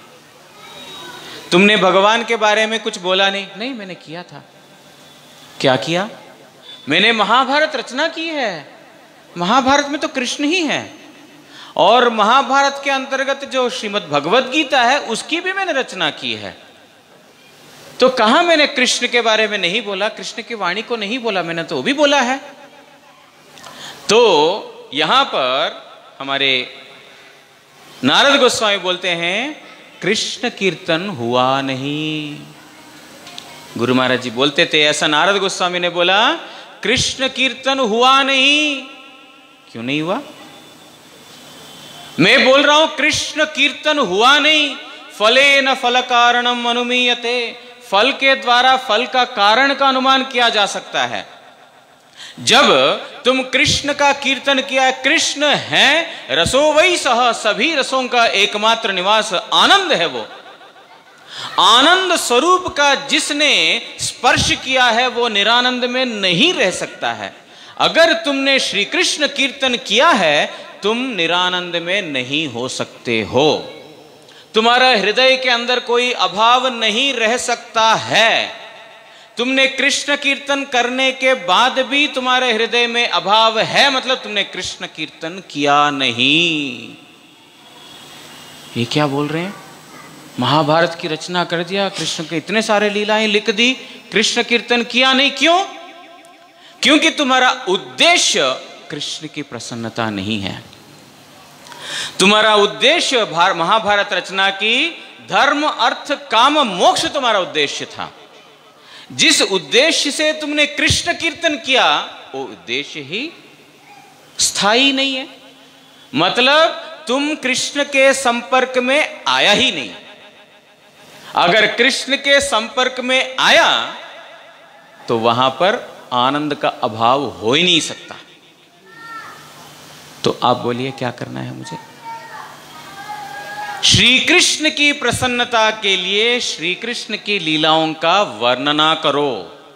तुमने भगवान के बारे में कुछ बोला नहीं। नहीं, मैंने किया था। क्या किया? मैंने महाभारत रचना की है। महाभारत में तो कृष्ण ही है, और महाभारत के अंतर्गत जो श्रीमद् भगवद गीता है उसकी भी मैंने रचना की है। तो कहां मैंने कृष्ण के बारे में नहीं बोला, कृष्ण की वाणी को नहीं बोला? मैंने तो वो भी बोला है। तो यहां पर हमारे नारद गोस्वामी बोलते हैं कृष्ण कीर्तन हुआ नहीं। गुरु महाराज जी बोलते थे ऐसा नारद गोस्वामी ने बोला कृष्ण कीर्तन हुआ नहीं। क्यों नहीं हुआ? मैं बोल रहा हूं कृष्ण कीर्तन हुआ नहीं। फलेन फल कारणम अनुमीयते, फल के द्वारा फल का कारण का अनुमान किया जा सकता है। जब तुम कृष्ण का कीर्तन किया, कृष्ण है रसो वही सह, सभी रसों का एकमात्र निवास आनंद है। वो आनंद स्वरूप का जिसने स्पर्श किया है वो निरानंद में नहीं रह सकता है। अगर तुमने श्री कृष्ण कीर्तन किया है तुम निरानंद में नहीं हो सकते हो। तुम्हारा हृदय के अंदर कोई अभाव नहीं रह सकता है। तुमने कृष्ण कीर्तन करने के बाद भी तुम्हारे हृदय में अभाव है, मतलब तुमने कृष्ण कीर्तन किया नहीं। ये क्या बोल रहे हैं? महाभारत की रचना कर दिया, कृष्ण के इतने सारे लीलाएं लिख दी, कृष्ण कीर्तन किया नहीं। क्यों? क्योंकि तुम्हारा उद्देश्य कृष्ण की प्रसन्नता नहीं है। तुम्हारा उद्देश्य महाभारत रचना की धर्म अर्थ काम मोक्ष तुम्हारा उद्देश्य था। जिस उद्देश्य से तुमने कृष्ण कीर्तन किया वो उद्देश्य ही स्थायी नहीं है। मतलब तुम कृष्ण के संपर्क में आया ही नहीं। अगर कृष्ण के संपर्क में आया तो वहां पर आनंद का अभाव हो ही नहीं सकता। तो आप बोलिए क्या करना है मुझे? श्री कृष्ण की प्रसन्नता के लिए श्री कृष्ण की लीलाओं का वर्णना करो।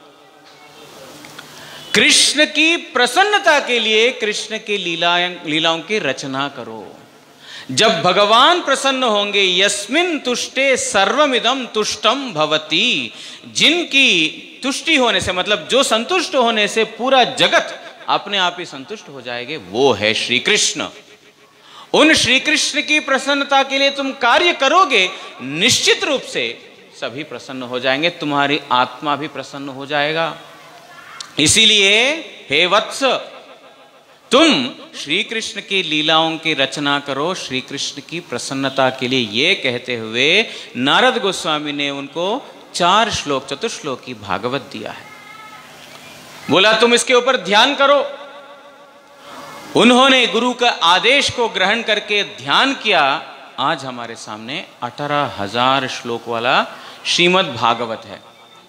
कृष्ण की प्रसन्नता के लिए कृष्ण की लीलाओं की रचना करो। जब भगवान प्रसन्न होंगे, यस्मिन तुष्टे सर्वमिदं तुष्टम भवति, जिनकी तुष्टि होने से मतलब जो संतुष्ट होने से पूरा जगत अपने आप ही संतुष्ट हो जाएंगे, वो है श्री कृष्ण। उन श्री कृष्ण की प्रसन्नता के लिए तुम कार्य करोगे, निश्चित रूप से सभी प्रसन्न हो जाएंगे, तुम्हारी आत्मा भी प्रसन्न हो जाएगा। इसीलिए हे वत्स, तुम श्री कृष्ण की लीलाओं की रचना करो श्री कृष्ण की प्रसन्नता के लिए। ये कहते हुए नारद गोस्वामी ने उनको 4 श्लोक चतुश्लोकी भागवत दिया है। बोला तुम इसके ऊपर ध्यान करो। उन्होंने गुरु का आदेश को ग्रहण करके ध्यान किया। आज हमारे सामने 18,000 श्लोक वाला श्रीमद् भागवत है।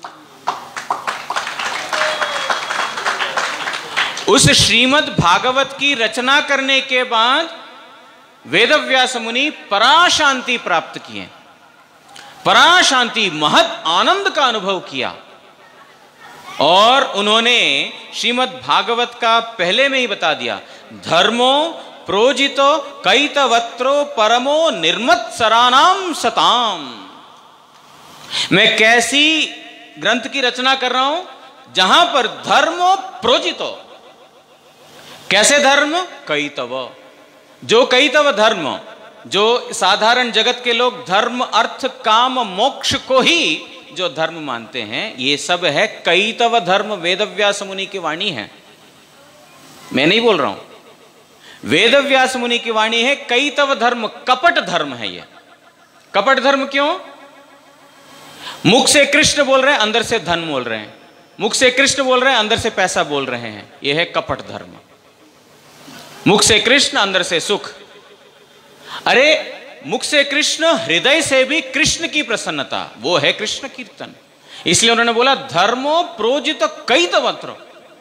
उस श्रीमद् भागवत की रचना करने के बाद वेदव्यास मुनि पराशांति प्राप्त किए, पराशांति महत आनंद का अनुभव किया। और उन्होंने श्रीमद् भागवत का पहले में ही बता दिया, धर्मो प्रोजितो कैतवत्रो परमो निर्मत्सराणाम सताम। मैं कैसी ग्रंथ की रचना कर रहा हूं जहां पर धर्मो प्रोजितो, कैसे धर्म? कैतव, जो कैतव धर्म जो साधारण जगत के लोग धर्म अर्थ काम मोक्ष को ही जो धर्म मानते हैं, ये सब है कैतव धर्म। वेदव्यास मुनि की वाणी है, मैं नहीं बोल रहा हूं। वेदव्यास मुनि की वाणी है, कैतव धर्म कपट धर्म है। ये कपट धर्म क्यों? मुख से कृष्ण बोल रहे हैं, अंदर से धन बोल रहे हैं, मुख से कृष्ण बोल रहे हैं, अंदर से पैसा बोल रहे हैं। यह है कपट धर्म। मुख से कृष्ण, अंदर से सुख। अरे मुख से कृष्ण, हृदय से भी कृष्ण की प्रसन्नता, वो है कृष्ण कीर्तन। इसलिए उन्होंने बोला धर्मो प्रोजित कैतवत्र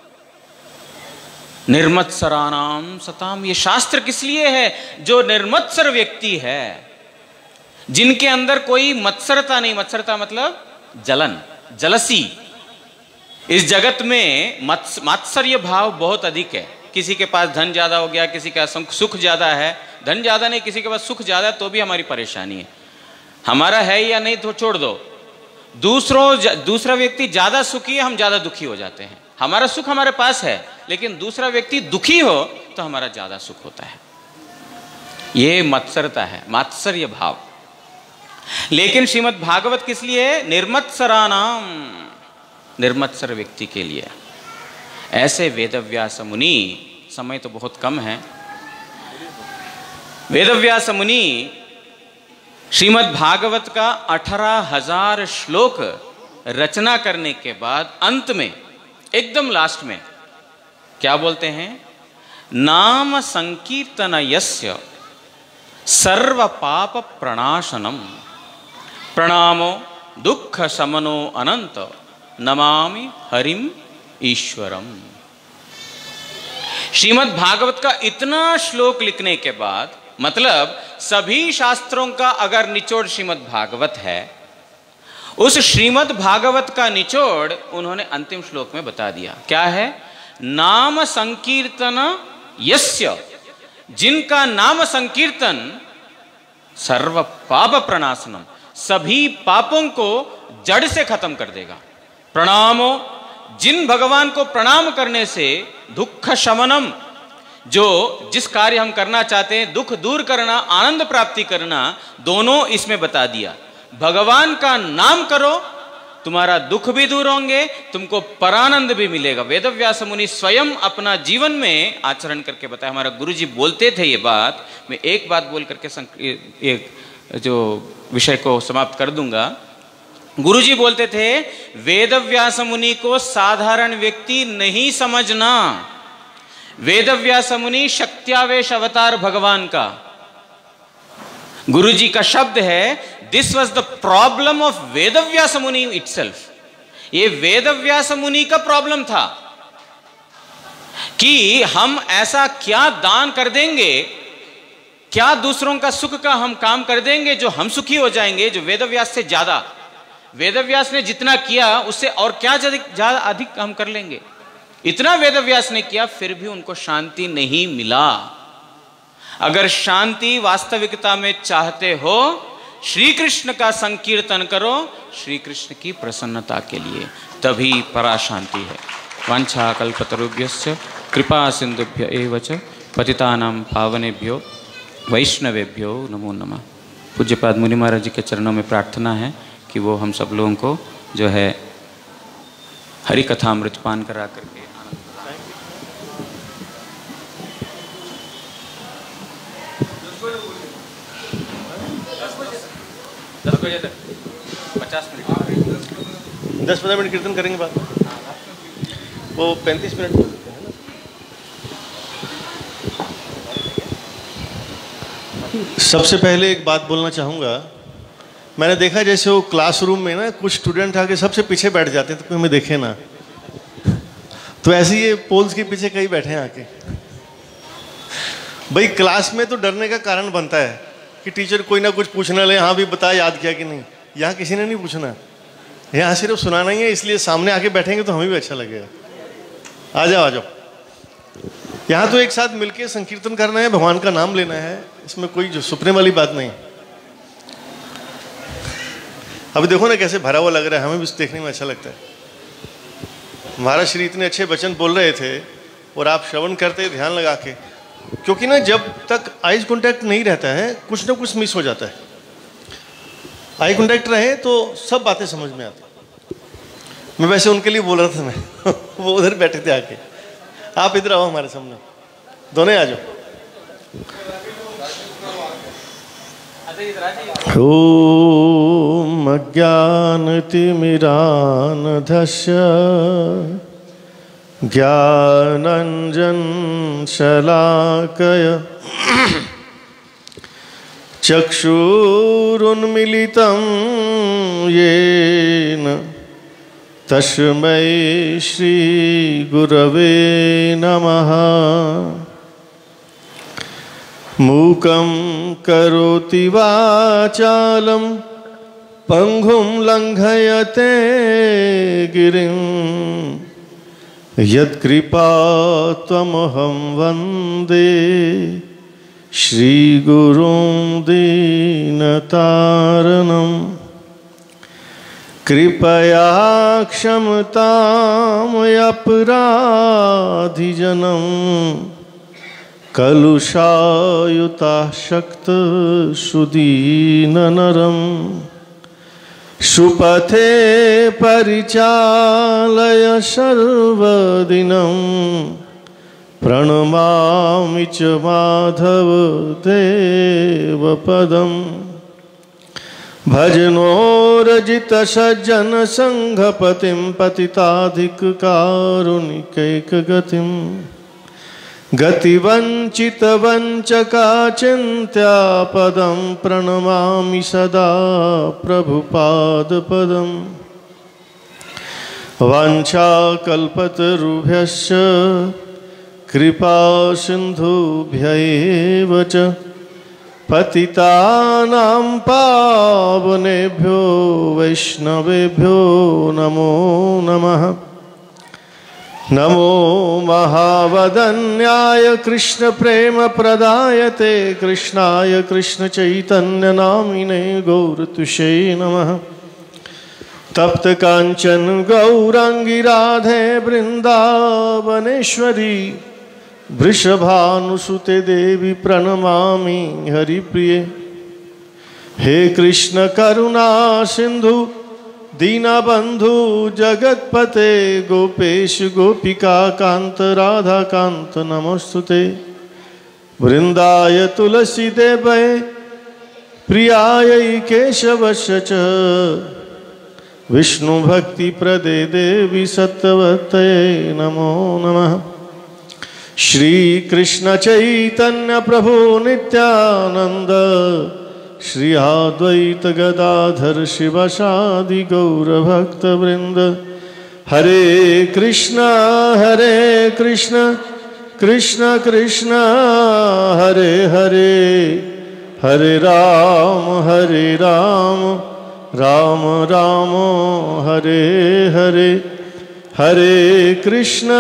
निर्मत्सराणाम सताम। ये शास्त्र किस लिए है? जो निर्मत्सर व्यक्ति है, जिनके अंदर कोई मत्सरता नहीं। मत्सरता मतलब जलन, जलसी। इस जगत में मात्सर्य भाव बहुत अधिक है। किसी के पास धन ज्यादा हो गया, किसी का सुख ज्यादा है, धन ज्यादा नहीं, किसी के पास सुख ज्यादा है, तो भी हमारी परेशानी है। हमारा है या नहीं तो छोड़ दो, दूसरा व्यक्ति ज्यादा सुखी है, हम ज्यादा दुखी हो जाते हैं। हमारा सुख हमारे पास है, लेकिन दूसरा व्यक्ति दुखी हो तो हमारा ज्यादा सुख होता है। ये मत्सरता है, मात्सर्य भाव। लेकिन श्रीमद् भागवत किस लिए है? निर्मत्सराणाम, निर्मत्सर व्यक्ति के लिए। ऐसे वेदव्यास मुनि, समय तो बहुत कम है, वेदव्यास मुनि श्रीमद् भागवत का 18,000 श्लोक रचना करने के बाद अंत में, एकदम लास्ट में क्या बोलते हैं? नाम संकीर्तनयस्य सर्व पाप प्रणाशनम प्रणामो दुख शमनो अनंत नमामि हरिम ईश्वरम। श्रीमद् भागवत का इतना श्लोक लिखने के बाद, मतलब सभी शास्त्रों का अगर निचोड़ श्रीमद् भागवत है, उस श्रीमद् भागवत का निचोड़ उन्होंने अंतिम श्लोक में बता दिया। क्या है? नाम संकीर्तन यस्य, जिनका नाम संकीर्तन सर्व पाप प्रणाशनम, सभी पापों को जड़ से खत्म कर देगा। प्रणामो, जिन भगवान को प्रणाम करने से दुख शमनम, जो जिस कार्य हम करना चाहते हैं, दुख दूर करना, आनंद प्राप्ति करना, दोनों इसमें बता दिया। भगवान का नाम करो, तुम्हारा दुख भी दूर होंगे, तुमको परानंद भी मिलेगा। वेदव्यास मुनि स्वयं अपना जीवन में आचरण करके बताया। हमारा गुरुजी बोलते थे ये बात, मैं एक बात बोल करके एक जो विषय को समाप्त कर दूंगा। गुरुजी बोलते थे, वेदव्यास मुनि को साधारण व्यक्ति नहीं समझना। वेदव्यास मुनि शक्त्यावेश अवतार भगवान का। गुरुजी का शब्द है, this was the problem of Vedvyas मुनि इटसेल्फ। ये वेदव्यास मुनि का प्रॉब्लम था कि हम ऐसा क्या दान कर देंगे, क्या दूसरों का सुख का हम काम कर देंगे जो हम सुखी हो जाएंगे, जो वेदव्यास से ज्यादा, वेदव्यास ने जितना किया उससे और क्या ज्यादा अधिक हम कर लेंगे। इतना वेदव्यास ने किया, फिर भी उनको शांति नहीं मिला। अगर शांति वास्तविकता में चाहते हो, श्री कृष्ण का संकीर्तन करो, श्री कृष्ण की प्रसन्नता के लिए, तभी परा शांति है। वांछा कल्पतरुभ्यश्च कृपा सिंधुभ्य एव च पतितानां पावनेभ्यो वैष्णवेभ्यो नमो नमः। पूज्यपाद मुनि महाराज जी के चरणों में प्रार्थना है कि वो हम सब लोगों को जो है हरि कथामृत पान करा करके 10-15 मिनट कीर्तन करेंगे बाद, वो 35 मिनट है ना। सबसे पहले एक बात बोलना चाहूँगा। मैंने देखा जैसे वो क्लासरूम में ना कुछ स्टूडेंट आके सबसे पीछे बैठ जाते हैं, तो कोई हमें देखे ना, तो ऐसे ही ये पोल्स के पीछे कहीं बैठे हैं आके। भाई क्लास में तो डरने का कारण बनता है कि टीचर कोई ना कुछ पूछना ले, हाँ भी बता याद किया कि नहीं। यहाँ किसी ने नहीं पूछना, यहाँ सिर्फ सुनाना ही है, इसलिए सामने आके बैठेंगे तो हमें भी अच्छा लगेगा। आ जाओ आ जाओ। यहाँ तो एक साथ मिलके संकीर्तन करना है, भगवान का नाम लेना है, इसमें कोई जो सुपने वाली बात नहीं। अभी देखो ना कैसे भरा हुआ लग रहा है, हमें भी देखने में अच्छा लगता है। महाराज श्री इतने अच्छे वचन बोल रहे थे और आप श्रवण करते ध्यान लगा के, क्योंकि ना जब तक आईज कांटेक्ट नहीं रहता है कुछ ना कुछ मिस हो जाता है। आई कांटेक्ट रहे तो सब बातें समझ में आती। मैं वैसे उनके लिए बोल रहा था मैं वो उधर बैठे थे आके, आप इधर आओ हमारे सामने, दोनों आ जाओ। ओम अज्ञानतिमिरान्धस्य ज्ञानाञ्जन शलाकय चक्षुरुन्मीलितं येन तस्मै श्रीगुरवे नमः। मूकं करोति वाचालं पंगुं लंघयते गिरिं यत्कृपात्वमहं वन्दे श्रीगुरुं दीनतारणं। कृपया क्षमतामयपराधिजनं कलुषायुताशक्तसुदीननरं। सुपथे परिचालय सर्वदिनं प्रणमामि च माधव देवपदम्। भजनोरजित सज्जन संघपतिं पतिताधिककारुणिकैकगतिं। गतिवञ्चित वञ्चकाचिन्त्यापदं प्रणमामि सदा प्रभुपादपदम्। वाञ्छाकल्पतरुभ्यश्च कृपा सिन्धुभ्यैव च पतितानां पावनेभ्यो वैष्णवेभ्यो नमो नमः। नमो महावदन्याय कृष्ण प्रेम प्रदायते कृष्णाय कृष्ण चैतन्य नामिने गौरतुषे नमः। तप्त कांचन गौरांगी राधे वृंदावनेश्वरी वृषभानुसुते देवी प्रणमामि हरिप्रिये। हे कृष्ण करुणा सिंधु दीनबंधु जगतपते गोपेश गोपिका कांत राधा कांत नमोस्तुते। वृंदाय तुलसी देवै प्रियायै केशवस्य च विष्णु भक्ति प्रदे देवी सत्यवतये नमो नमः। श्री कृष्ण चैतन्य प्रभु नित्यानंद श्री अद्वैत गदाधर शिवसादि गौर भक्त वृंद। हरे कृष्ण कृष्ण कृष्ण हरे हरे, हरे राम राम राम हरे हरे। हरे कृष्ण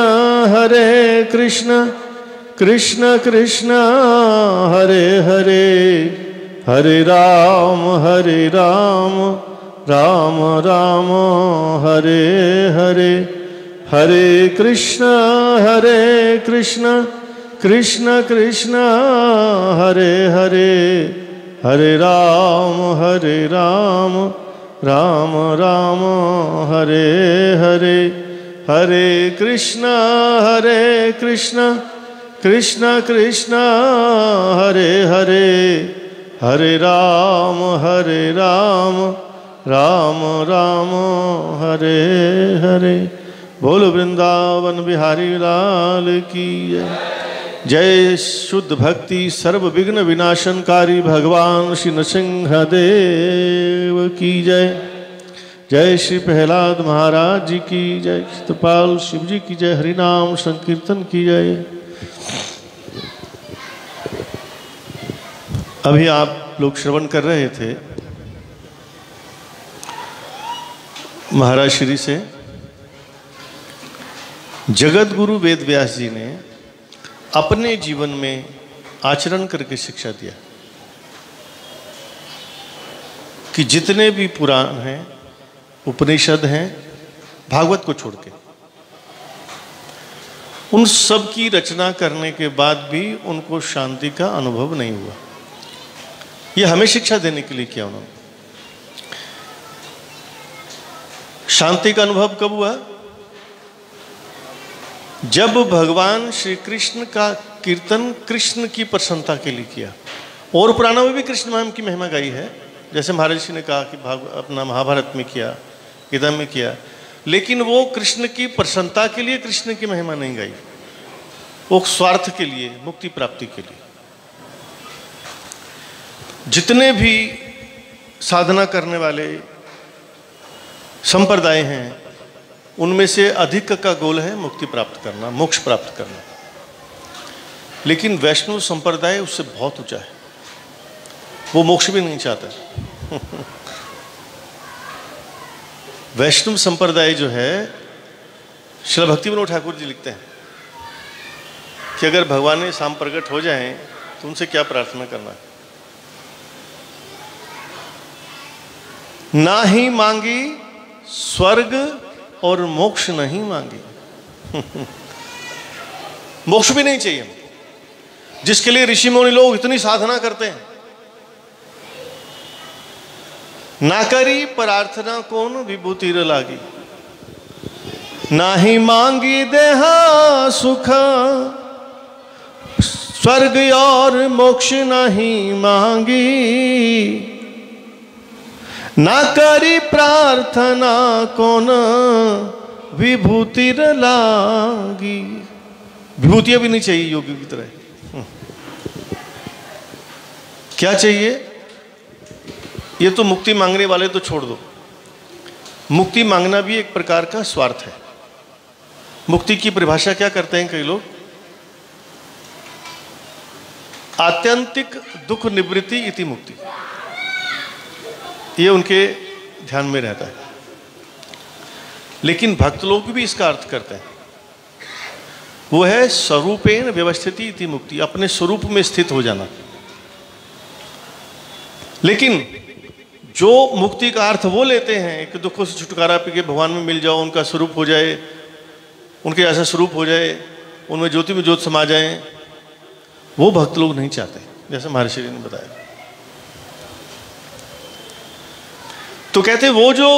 कृष्ण कृष्ण हरे हरे, हरे राम राम राम हरे हरे। हरे कृष्ण कृष्ण कृष्ण हरे हरे, हरे राम राम राम हरे हरे। हरे कृष्ण कृष्ण कृष्ण हरे हरे, हरे राम राम राम हरे हरे। बोलो वृंदावन बिहारी लाल की जय। जय शुद्ध भक्ति सर्व विघ्न विनाशनकारी भगवान श्री नृसिंहदेव की जय। जय श्री प्रहलाद महाराज जी की जय। चित्रपाल शिव जी की जय। हरिनाम संकीर्तन की जय। अभी आप लोग श्रवण कर रहे थे महाराज श्री से जगत गुरु वेद व्यास जी ने अपने जीवन में आचरण करके शिक्षा दिया कि जितने भी पुराण हैं उपनिषद हैं भागवत को छोड़ के उन सब की रचना करने के बाद भी उनको शांति का अनुभव नहीं हुआ। ये हमें शिक्षा देने के लिए किया उन्होंने। शांति का अनुभव कब हुआ? जब भगवान श्री कृष्ण का कीर्तन कृष्ण की प्रसन्नता के लिए किया। और पुराणों में भी कृष्ण नाम की महिमा गाई है, जैसे महाराज ऋषि ने कहा कि अपना महाभारत में किया, गीता में किया, लेकिन वो कृष्ण की प्रसन्नता के लिए कृष्ण की महिमा नहीं गाई, वो स्वार्थ के लिए, मुक्ति प्राप्ति के लिए। जितने भी साधना करने वाले संप्रदाय हैं, उनमें से अधिक का गोल है मुक्ति प्राप्त करना, मोक्ष प्राप्त करना। लेकिन वैष्णव संप्रदाय उससे बहुत ऊंचा है, वो मोक्ष भी नहीं चाहता। वैष्णव संप्रदाय जो है, श्रील भक्तिविनोद ठाकुर जी लिखते हैं कि अगर भगवान ने शाम प्रकट हो जाएं तो उनसे क्या प्रार्थना करना है? ना ही मांगी स्वर्ग और मोक्ष नहीं मांगी। मोक्ष भी नहीं चाहिए, जिसके लिए ऋषि मुनि लोग इतनी साधना करते हैं। ना करी प्रार्थना कौन विभूति लागी, ना ही मांगी देहा सुख, स्वर्ग और मोक्ष नहीं मांगी, ना करी प्रार्थना कौन विभूति लागी। विभूतियां भी नहीं चाहिए योगी की तरह। क्या चाहिए? ये तो मुक्ति मांगने वाले तो छोड़ दो, मुक्ति मांगना भी एक प्रकार का स्वार्थ है। मुक्ति की परिभाषा क्या करते हैं कई लोग? आत्यंतिक दुख निवृत्ति इति मुक्ति, ये उनके ध्यान में रहता है। लेकिन भक्त लोग भी इसका अर्थ करते हैं, वो है स्वरूपेण व्यवस्थिति इति मुक्ति, अपने स्वरूप में स्थित हो जाना। लेकिन जो मुक्ति का अर्थ वो लेते हैं कि दुखों से छुटकारा पा के भगवान में मिल जाओ, उनका स्वरूप हो जाए, उनके जैसा स्वरूप हो जाए, उनमें ज्योति में ज्योत समा जाए, वो भक्त लोग नहीं चाहते, जैसे महर्षि ने बताया। तो कहते वो जो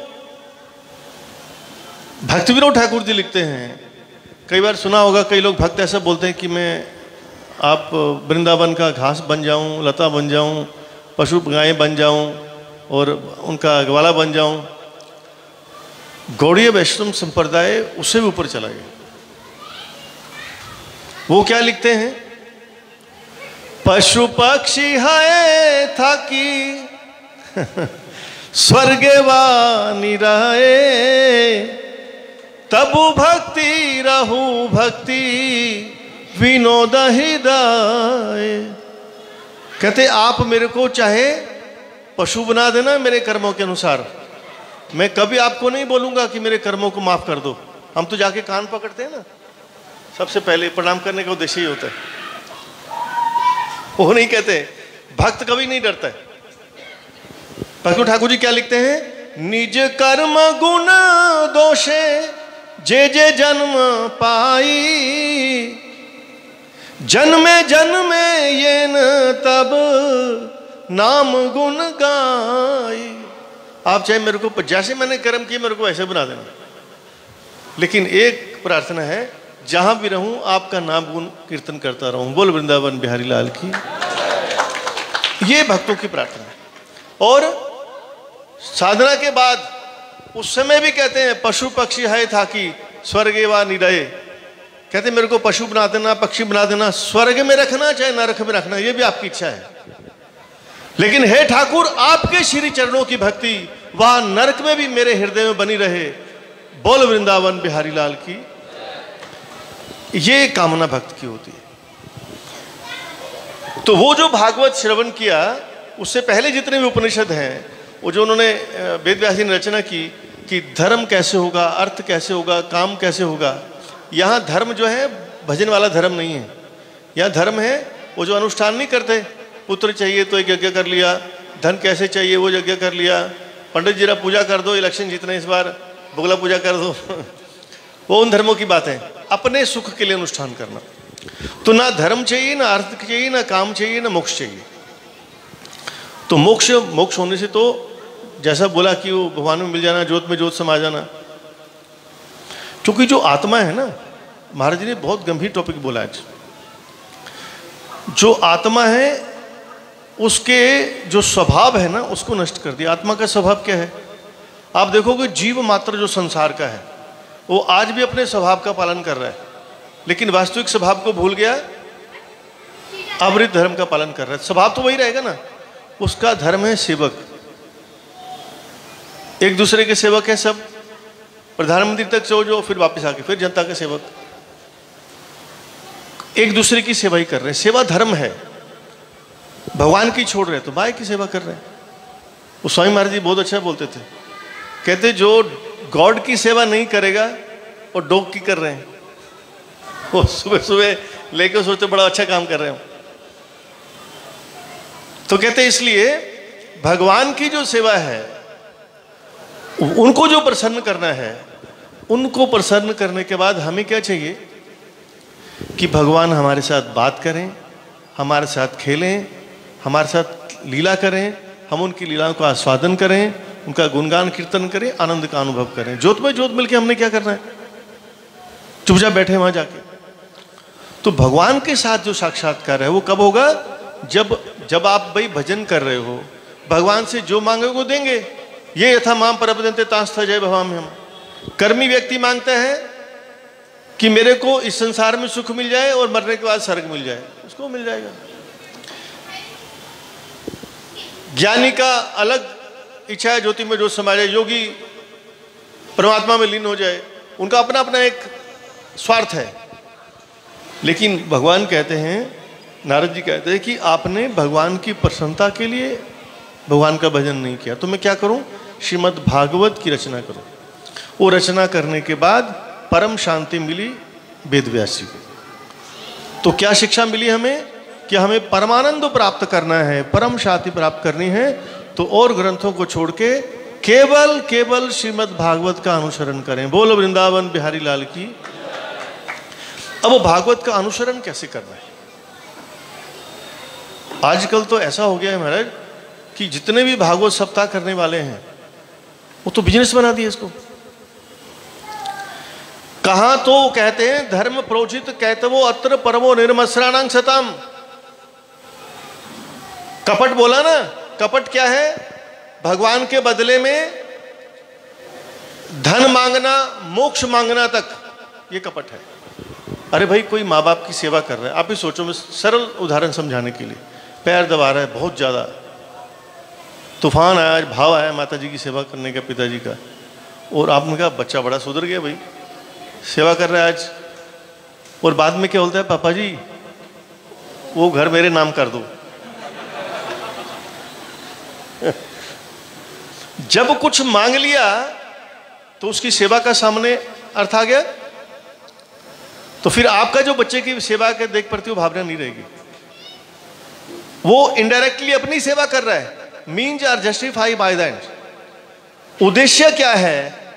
भक्तिविनोद ठाकुर जी लिखते हैं, कई बार सुना होगा, कई लोग भक्त ऐसा बोलते हैं कि मैं आप वृंदावन का घास बन जाऊं, लता बन जाऊं, पशु गायें बन जाऊं और उनका ग्वाला बन जाऊं। गौड़ीय वैष्णव संप्रदाय उससे भी ऊपर चला गया। वो क्या लिखते हैं? पशु पक्षी है था कि स्वर्गे वा निराए, तबु भक्ति रहू भक्ति विनोद हृदय। कहते आप मेरे को चाहे पशु बना देना मेरे कर्मों के अनुसार, मैं कभी आपको नहीं बोलूंगा कि मेरे कर्मों को माफ कर दो। हम तो जाके कान पकड़ते हैं ना, सबसे पहले प्रणाम करने का उद्देश्य ही होता है। वो नहीं कहते, भक्त कभी नहीं डरता है। भक्ति ठाकुर जी क्या लिखते हैं? निज कर्म गुण दोषे जे जे जन्म पाई, जन्मे जन्मे ये न तब नाम गुण गाई। आप चाहे मेरे को जैसे मैंने कर्म किए मेरे को ऐसे बना देना, लेकिन एक प्रार्थना है, जहां भी रहूं आपका नाम गुण कीर्तन करता रहूं। बोल वृंदावन बिहारी लाल की। ये भक्तों की प्रार्थना है। और साधना के बाद उस समय भी कहते हैं पशु पक्षी है था कि स्वर्गे वा निरये। कहते मेरे को पशु बना देना, पक्षी बना देना, स्वर्ग में रखना चाहे नरक में रखना, ये भी आपकी इच्छा है। लेकिन हे ठाकुर आपके श्री चरणों की भक्ति वहां नरक में भी मेरे हृदय में बनी रहे। बोल वृंदावन बिहारी लाल की। ये कामना भक्त की होती है। तो वो जो भागवत श्रवण किया, उससे पहले जितने भी उपनिषद हैं, वो जो उन्होंने वेद व्यास जी ने रचना की कि धर्म कैसे होगा, अर्थ कैसे होगा, काम कैसे होगा। यहाँ धर्म जो है भजन वाला धर्म नहीं है। यहाँ धर्म है वो जो अनुष्ठान नहीं करते, पुत्र चाहिए तो एक यज्ञ कर लिया, धन कैसे चाहिए वो यज्ञ कर लिया, पंडित जी पूजा कर दो, इलेक्शन जीतना इस बार, बुगला पूजा कर दो। वो उन धर्मों की बात है। अपने सुख के लिए अनुष्ठान करना। तो ना धर्म चाहिए, ना अर्थ चाहिए, ना काम चाहिए, ना मोक्ष चाहिए। तो मोक्ष होने से तो जैसा बोला कि वो भगवान में मिल जाना, ज्योत में ज्योत समा जाना। क्योंकि जो आत्मा है ना, महाराज जी ने बहुत गंभीर टॉपिक बोला आज। जो आत्मा है उसके जो स्वभाव है ना, उसको नष्ट कर दिया। आत्मा का स्वभाव क्या है? आप देखोगे जीव मात्र जो संसार का है वो आज भी अपने स्वभाव का पालन कर रहा है, लेकिन वास्तविक स्वभाव को भूल गया, आवृत धर्म का पालन कर रहा है। स्वभाव तो वही रहेगा ना, उसका धर्म है सेवक। एक दूसरे के सेवक है सब, प्रधानमंत्री तक जो फिर वापस आके फिर जनता के सेवक, एक दूसरे की सेवा ही कर रहे हैं। सेवा धर्म है। भगवान की छोड़ रहे तो माया की सेवा कर रहे हैं। वो स्वामी महाराज जी बहुत अच्छा बोलते थे, कहते जो गॉड की सेवा नहीं करेगा वो डॉग की कर रहे हैं। वो सुबह सुबह लेकर सोचते बड़ा अच्छा काम कर रहे हो। तो कहते इसलिए भगवान की जो सेवा है, उनको जो प्रसन्न करना है, उनको प्रसन्न करने के बाद हमें क्या चाहिए कि भगवान हमारे साथ बात करें, हमारे साथ खेलें, हमारे साथ लीला करें, हम उनकी लीलाओं का आस्वादन करें, उनका गुणगान कीर्तन करें, आनंद का अनुभव करें। ज्योत में ज्योत मिलके हमने क्या करना है? चुपचाप बैठे वहां जाके। तो भगवान के साथ जो साक्षात्कार है वो कब होगा? जब आप भाई भजन कर रहे हो, भगवान से जो मांगोगे वो देंगे। ये यथा माम परपदन्ते तांस्था जय भवामि हम। कर्मी व्यक्ति मांगता है कि मेरे को इस संसार में सुख मिल जाए और मरने के बाद स्वर्ग मिल जाए, उसको मिल जाएगा। ज्ञानी का अलग इच्छा है, ज्योति में ज्योत समा जाए, योगी परमात्मा में लीन हो जाए, उनका अपना अपना एक स्वार्थ है। लेकिन भगवान कहते हैं, नारद जी कहते हैं कि आपने भगवान की प्रसन्नता के लिए भगवान का भजन नहीं किया, तो मैं क्या करूं? श्रीमद् भागवत की रचना करूं। वो रचना करने के बाद परम शांति मिली वेद व्यास जी को। तो क्या शिक्षा मिली हमें? कि हमें परमानंद प्राप्त करना है, परम शांति प्राप्त करनी है, तो और ग्रंथों को छोड़ के केवल श्रीमद् भागवत का अनुसरण करें। बोलो वृंदावन बिहारी लाल की। अब वो भागवत का अनुसरण कैसे करना है? आजकल तो ऐसा हो गया है महाराज कि जितने भी भागवत सप्ताह करने वाले हैं वो तो बिजनेस बना दिया इसको। कहां तो कहते हैं धर्म प्रोचित कहतवो अत्र परमो निर्मस्राणां सताम। कपट बोला ना, कपट क्या है? भगवान के बदले में धन मांगना, मोक्ष मांगना तक, ये कपट है। अरे भाई कोई माँ बाप की सेवा कर रहा है, आप ही सोचो, मैं सरल उदाहरण समझाने के लिए, पैर दबा रहा है बहुत ज़्यादा, तूफान आया, भाव आया माता जी की सेवा करने का, पिताजी का, और आपने कहा बच्चा बड़ा सुधर गया भाई, सेवा कर रहा है आज, और बाद में क्या बोलता है, पापा जी वो घर मेरे नाम कर दो। जब कुछ मांग लिया तो उसकी सेवा का सामने अर्थ आ गया, तो फिर आपका जो बच्चे की सेवा के देख पड़ती हो भावना नहीं रहेगी। वो इनडायरेक्टली अपनी सेवा कर रहा है। Means are justify by the end. उद्देश्य क्या है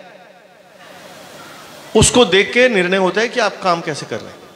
उसको देख के निर्णय होता है कि आप काम कैसे कर रहे हैं।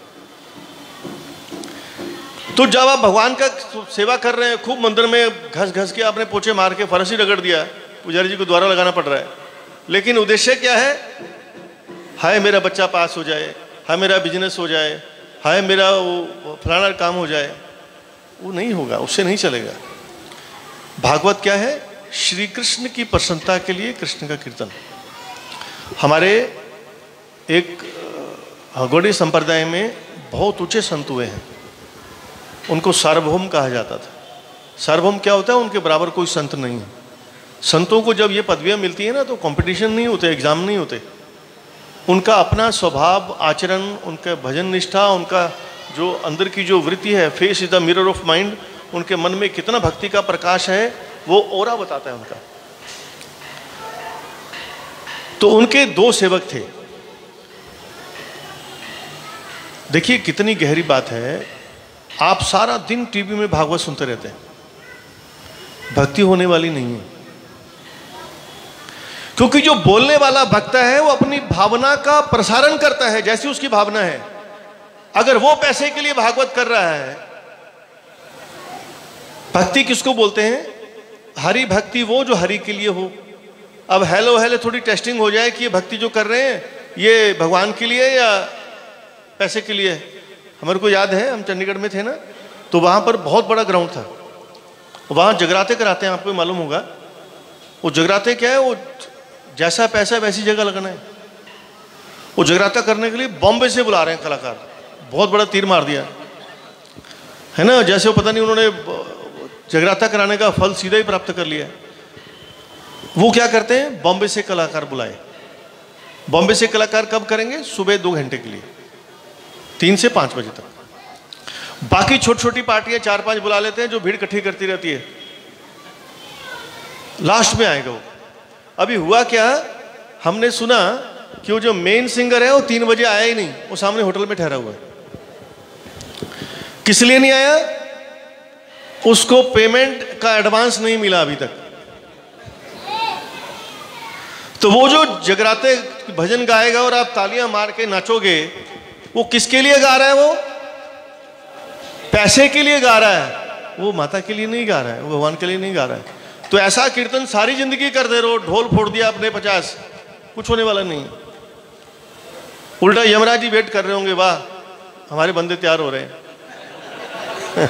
तो जब आप भगवान का सेवा कर रहे हैं, खूब मंदिर में घस घस के आपने पोछे मार के फरसी रगड़ दिया, पुजारी जी को द्वारा लगाना पड़ रहा है, लेकिन उद्देश्य क्या है? हाय मेरा बच्चा पास हो जाए, हाय मेरा बिजनेस हो जाए, हाय मेरा वो फलाना काम हो जाए, वो नहीं होगा, उससे नहीं चलेगा। भागवत क्या है? श्री कृष्ण की प्रसन्नता के लिए कृष्ण का कीर्तन। हमारे एक गौड़ी संप्रदाय में बहुत ऊंचे संत हुए हैं, उनको सार्वभौम कहा जाता था। सार्वभौम क्या होता है? उनके बराबर कोई संत नहीं है। संतों को जब ये पदवियां मिलती है ना, तो कंपटीशन नहीं होते, एग्जाम नहीं होते, उनका अपना स्वभाव, आचरण, उनका भजन निष्ठा, उनका जो अंदर की जो वृत्ति है, face is the mirror of mind, उनके मन में कितना भक्ति का प्रकाश है वो ओरा बताता है उनका। तो उनके दो सेवक थे। देखिए कितनी गहरी बात है। आप सारा दिन टीवी में भागवत सुनते रहते हैं, भक्ति होने वाली नहीं है। क्योंकि जो बोलने वाला भक्त है वो अपनी भावना का प्रसारण करता है, जैसी उसकी भावना है। अगर वो पैसे के लिए भागवत कर रहा है, भक्ति किसको बोलते हैं? हरि भक्ति वो जो हरि के लिए हो। अब हेलो हेलो थोड़ी टेस्टिंग हो जाए कि ये भक्ति जो कर रहे हैं ये भगवान के लिए या पैसे के लिए। हमारे को याद है, हम चंडीगढ़ में थे ना, तो वहाँ पर बहुत बड़ा ग्राउंड था, वहाँ जगराते कराते हैं, आपको मालूम होगा। वो जगराते क्या है, वो जैसा पैसा वैसी जगह लगना है। वो जगराता करने के लिए बॉम्बे से बुला रहे हैं कलाकार, बहुत बड़ा तीर मार दिया है ना। जैसे वो पता नहीं उन्होंने जगराता कराने का फल सीधा ही प्राप्त कर लिया। वो क्या करते हैं, बॉम्बे से कलाकार बुलाए। बॉम्बे से कलाकार कब करेंगे? सुबह 2 घंटे के लिए, 3 से 5 बजे तक। बाकी छोटी छोटी पार्टियां 4-5 बुला लेते हैं जो भीड़ इकट्ठी करती रहती है, लास्ट में आएगा वो। अभी हुआ क्या, हमने सुना कि वो जो मेन सिंगर है वो 3 बजे आया ही नहीं, वो सामने होटल में ठहरा हुआ है। किस लिए नहीं आया? उसको पेमेंट का एडवांस नहीं मिला अभी तक। तो वो जो जगराते भजन गाएगा और आप तालियां मार के नाचोगे, वो किसके लिए गा रहा है? वो पैसे के लिए गा रहा है, वो माता के लिए नहीं गा रहा है, वो भगवान के लिए नहीं गा रहा है। तो ऐसा कीर्तन सारी जिंदगी करते रहो, ढोल फोड़ दिया अपने 50, कुछ होने वाला नहीं। उल्टा यमराज जी वेट कर रहे होंगे, वाह हमारे बंदे तैयार हो रहे हैं।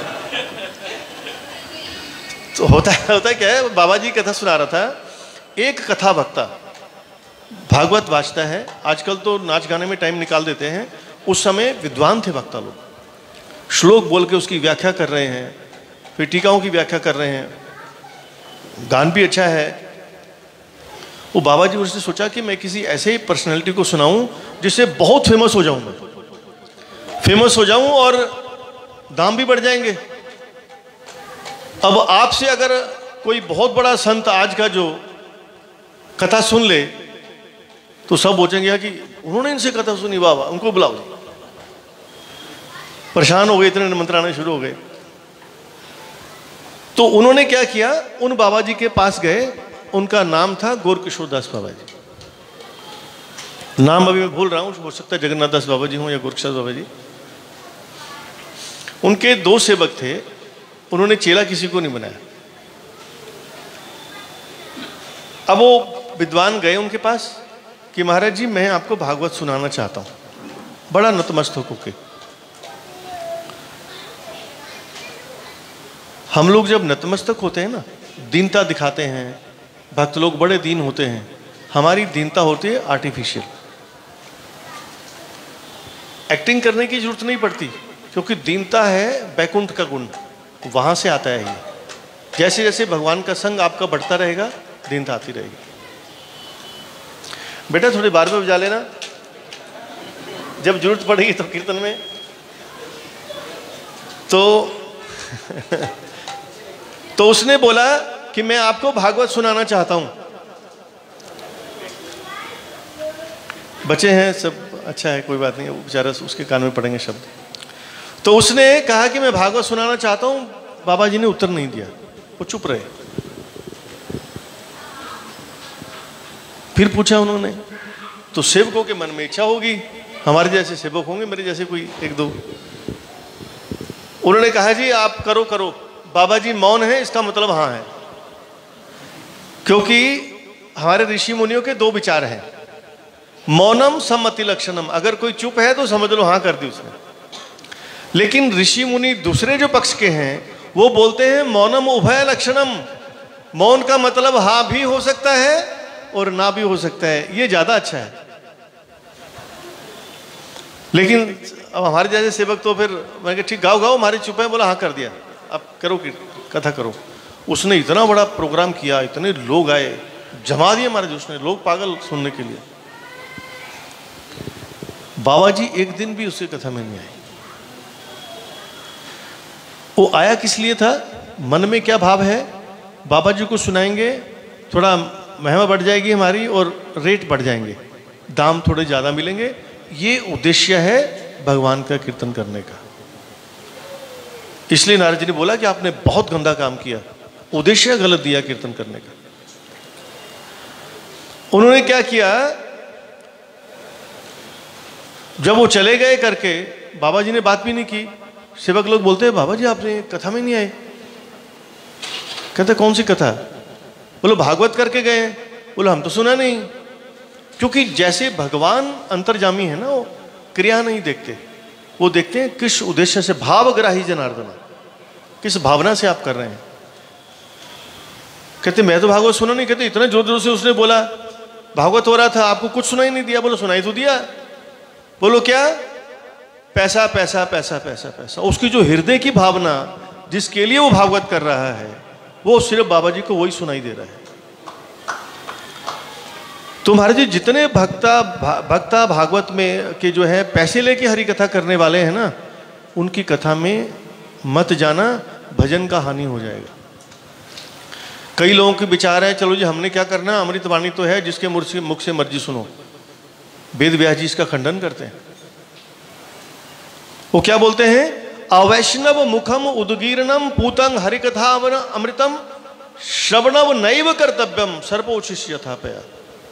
तो होता क्या है, बाबा जी कथा सुना रहा था, एक कथा वक्ता भागवत वाचता है। आजकल तो नाच गाने में टाइम निकाल देते हैं, उस समय विद्वान थे वक्ता लोग, श्लोक बोल के उसकी व्याख्या कर रहे हैं, फिर टीकाओं की व्याख्या कर रहे हैं, गान भी अच्छा है। वो बाबा जी उसने सोचा कि मैं किसी ऐसे ही पर्सनैलिटी को सुनाऊं जिससे बहुत फेमस हो जाऊं, मैं फेमस हो जाऊं और दाम भी बढ़ जाएंगे। अब आपसे अगर कोई बहुत बड़ा संत आज का जो कथा सुन ले तो सब सोचेंगे कि उन्होंने इनसे कथा सुनी, बाबा उनको बुलाओ। परेशान हो गए, इतने निमंत्रण आने शुरू हो गए। तो उन्होंने क्या किया, उन बाबा जी के पास गए, उनका नाम था गोरकिशोर दास बाबा जी। नाम अभी मैं भूल रहा हूं, हो सकता है जगन्नाथ दास बाबा जी हों या गोरकिशोर बाबा जी। उनके 2 सेवक थे, उन्होंने चेला किसी को नहीं बनाया। अब वो विद्वान गए उनके पास कि महाराज जी मैं आपको भागवत सुनाना चाहता हूं, बड़ा नतमस्तक होके। हम लोग जब नतमस्तक होते हैं ना, दीनता दिखाते हैं, भक्त लोग बड़े दीन होते हैं, हमारी दीनता होती है आर्टिफिशियल। एक्टिंग करने की जरूरत नहीं पड़ती, क्योंकि दीनता है बैकुंठ का गुण, वहां से आता है ये। जैसे जैसे भगवान का संग आपका बढ़ता रहेगा, दीनता आती रहेगी। बेटा थोड़ी 12 बजा लेना, जब जरूरत पड़ेगी तो कीर्तन में। तो उसने बोला कि मैं आपको भागवत सुनाना चाहता हूं। बच्चे हैं सब, अच्छा है, कोई बात नहीं, वो बेचारा उसके कान में पड़ेंगे शब्द। तो उसने कहा कि मैं भागवत सुनाना चाहता हूं। बाबा जी ने उत्तर नहीं दिया, वो चुप रहे। फिर पूछा उन्होंने, तो सेवकों के मन में इच्छा होगी, हमारे जैसे सेवक होंगे, मेरे जैसे कोई 1-2। उन्होंने कहा जी आप करो करो। बाबा जी मौन है, इसका मतलब हाँ है, क्योंकि हमारे ऋषि मुनियों के 2 विचार हैं, मौनम सम्मति लक्षणम। अगर कोई चुप है तो समझ लो हाँ कर दी उसने। लेकिन ऋषि मुनि दूसरे जो पक्ष के हैं वो बोलते हैं मौनम उभय लक्षणम। मौन का मतलब हाँ भी हो सकता है और ना भी हो सकता है, ये ज्यादा अच्छा है। लेकिन अब हमारे जैसे सेवक तो फिर मैं कहा ठीक गाओ गाओ, हमारे चुप है, बोला हाँ कर दिया, अब करो कथा करो। उसने इतना बड़ा प्रोग्राम किया, इतने लोग आए, जमा दिए हमारे, उसने लोग पागल सुनने के लिए। बाबा जी एक दिन भी उसकी कथा में नहीं आए। वो आया किस लिए था, मन में क्या भाव है, बाबा जी को सुनाएंगे, थोड़ा महिमा बढ़ जाएगी हमारी और रेट बढ़ जाएंगे, दाम थोड़े ज़्यादा मिलेंगे, ये उद्देश्य है भगवान का कीर्तन करने का। इसलिए नारद जी ने बोला कि आपने बहुत गंदा काम किया, उद्देश्य गलत दिया कीर्तन करने का। उन्होंने क्या किया, जब वो चले गए करके, बाबा जी ने बात भी नहीं की। सेवक लोग बोलते हैं बाबा जी आपने कथा में नहीं आए। कहते कौन सी कथा? बोलो भागवत करके गए। बोलो हम तो सुना नहीं। क्योंकि जैसे भगवान अंतर्जामी है ना, वो क्रिया नहीं देखते, वो देखते हैं किस उद्देश्य से, भावग्राही जनार्दन, किस भावना से आप कर रहे हैं। कहते मैं तो भागवत सुना नहीं। कहते इतने जोर जोर से उसने बोला, भागवत हो रहा था, आपको कुछ सुनाई नहीं दिया? बोलो सुनाई तो दिया। बोलो क्या? पैसा पैसा पैसा पैसा पैसा। उसकी जो हृदय की भावना जिसके लिए वो भागवत कर रहा है, वो सिर्फ बाबा जी को वही सुनाई दे रहा है। तुम्हारे जी जितने भक्ता भागवत में के जो है पैसे लेके हरि कथा करने वाले हैं ना, उनकी कथा में मत जाना, भजन का हानि हो जाएगा। कई लोगों के विचार है चलो जी हमने क्या करना, अमृतवाणी तो है, जिसके मुख से मर्जी सुनो। वेद व्यास जी इसका खंडन करते हैं। वो क्या बोलते हैं? अवैष्णव मुखम उद्गीर्णम पूतंग हरिकथा अमृतम श्रवणव नैव कर्तव्यम सर्पोचिष्य यथापया।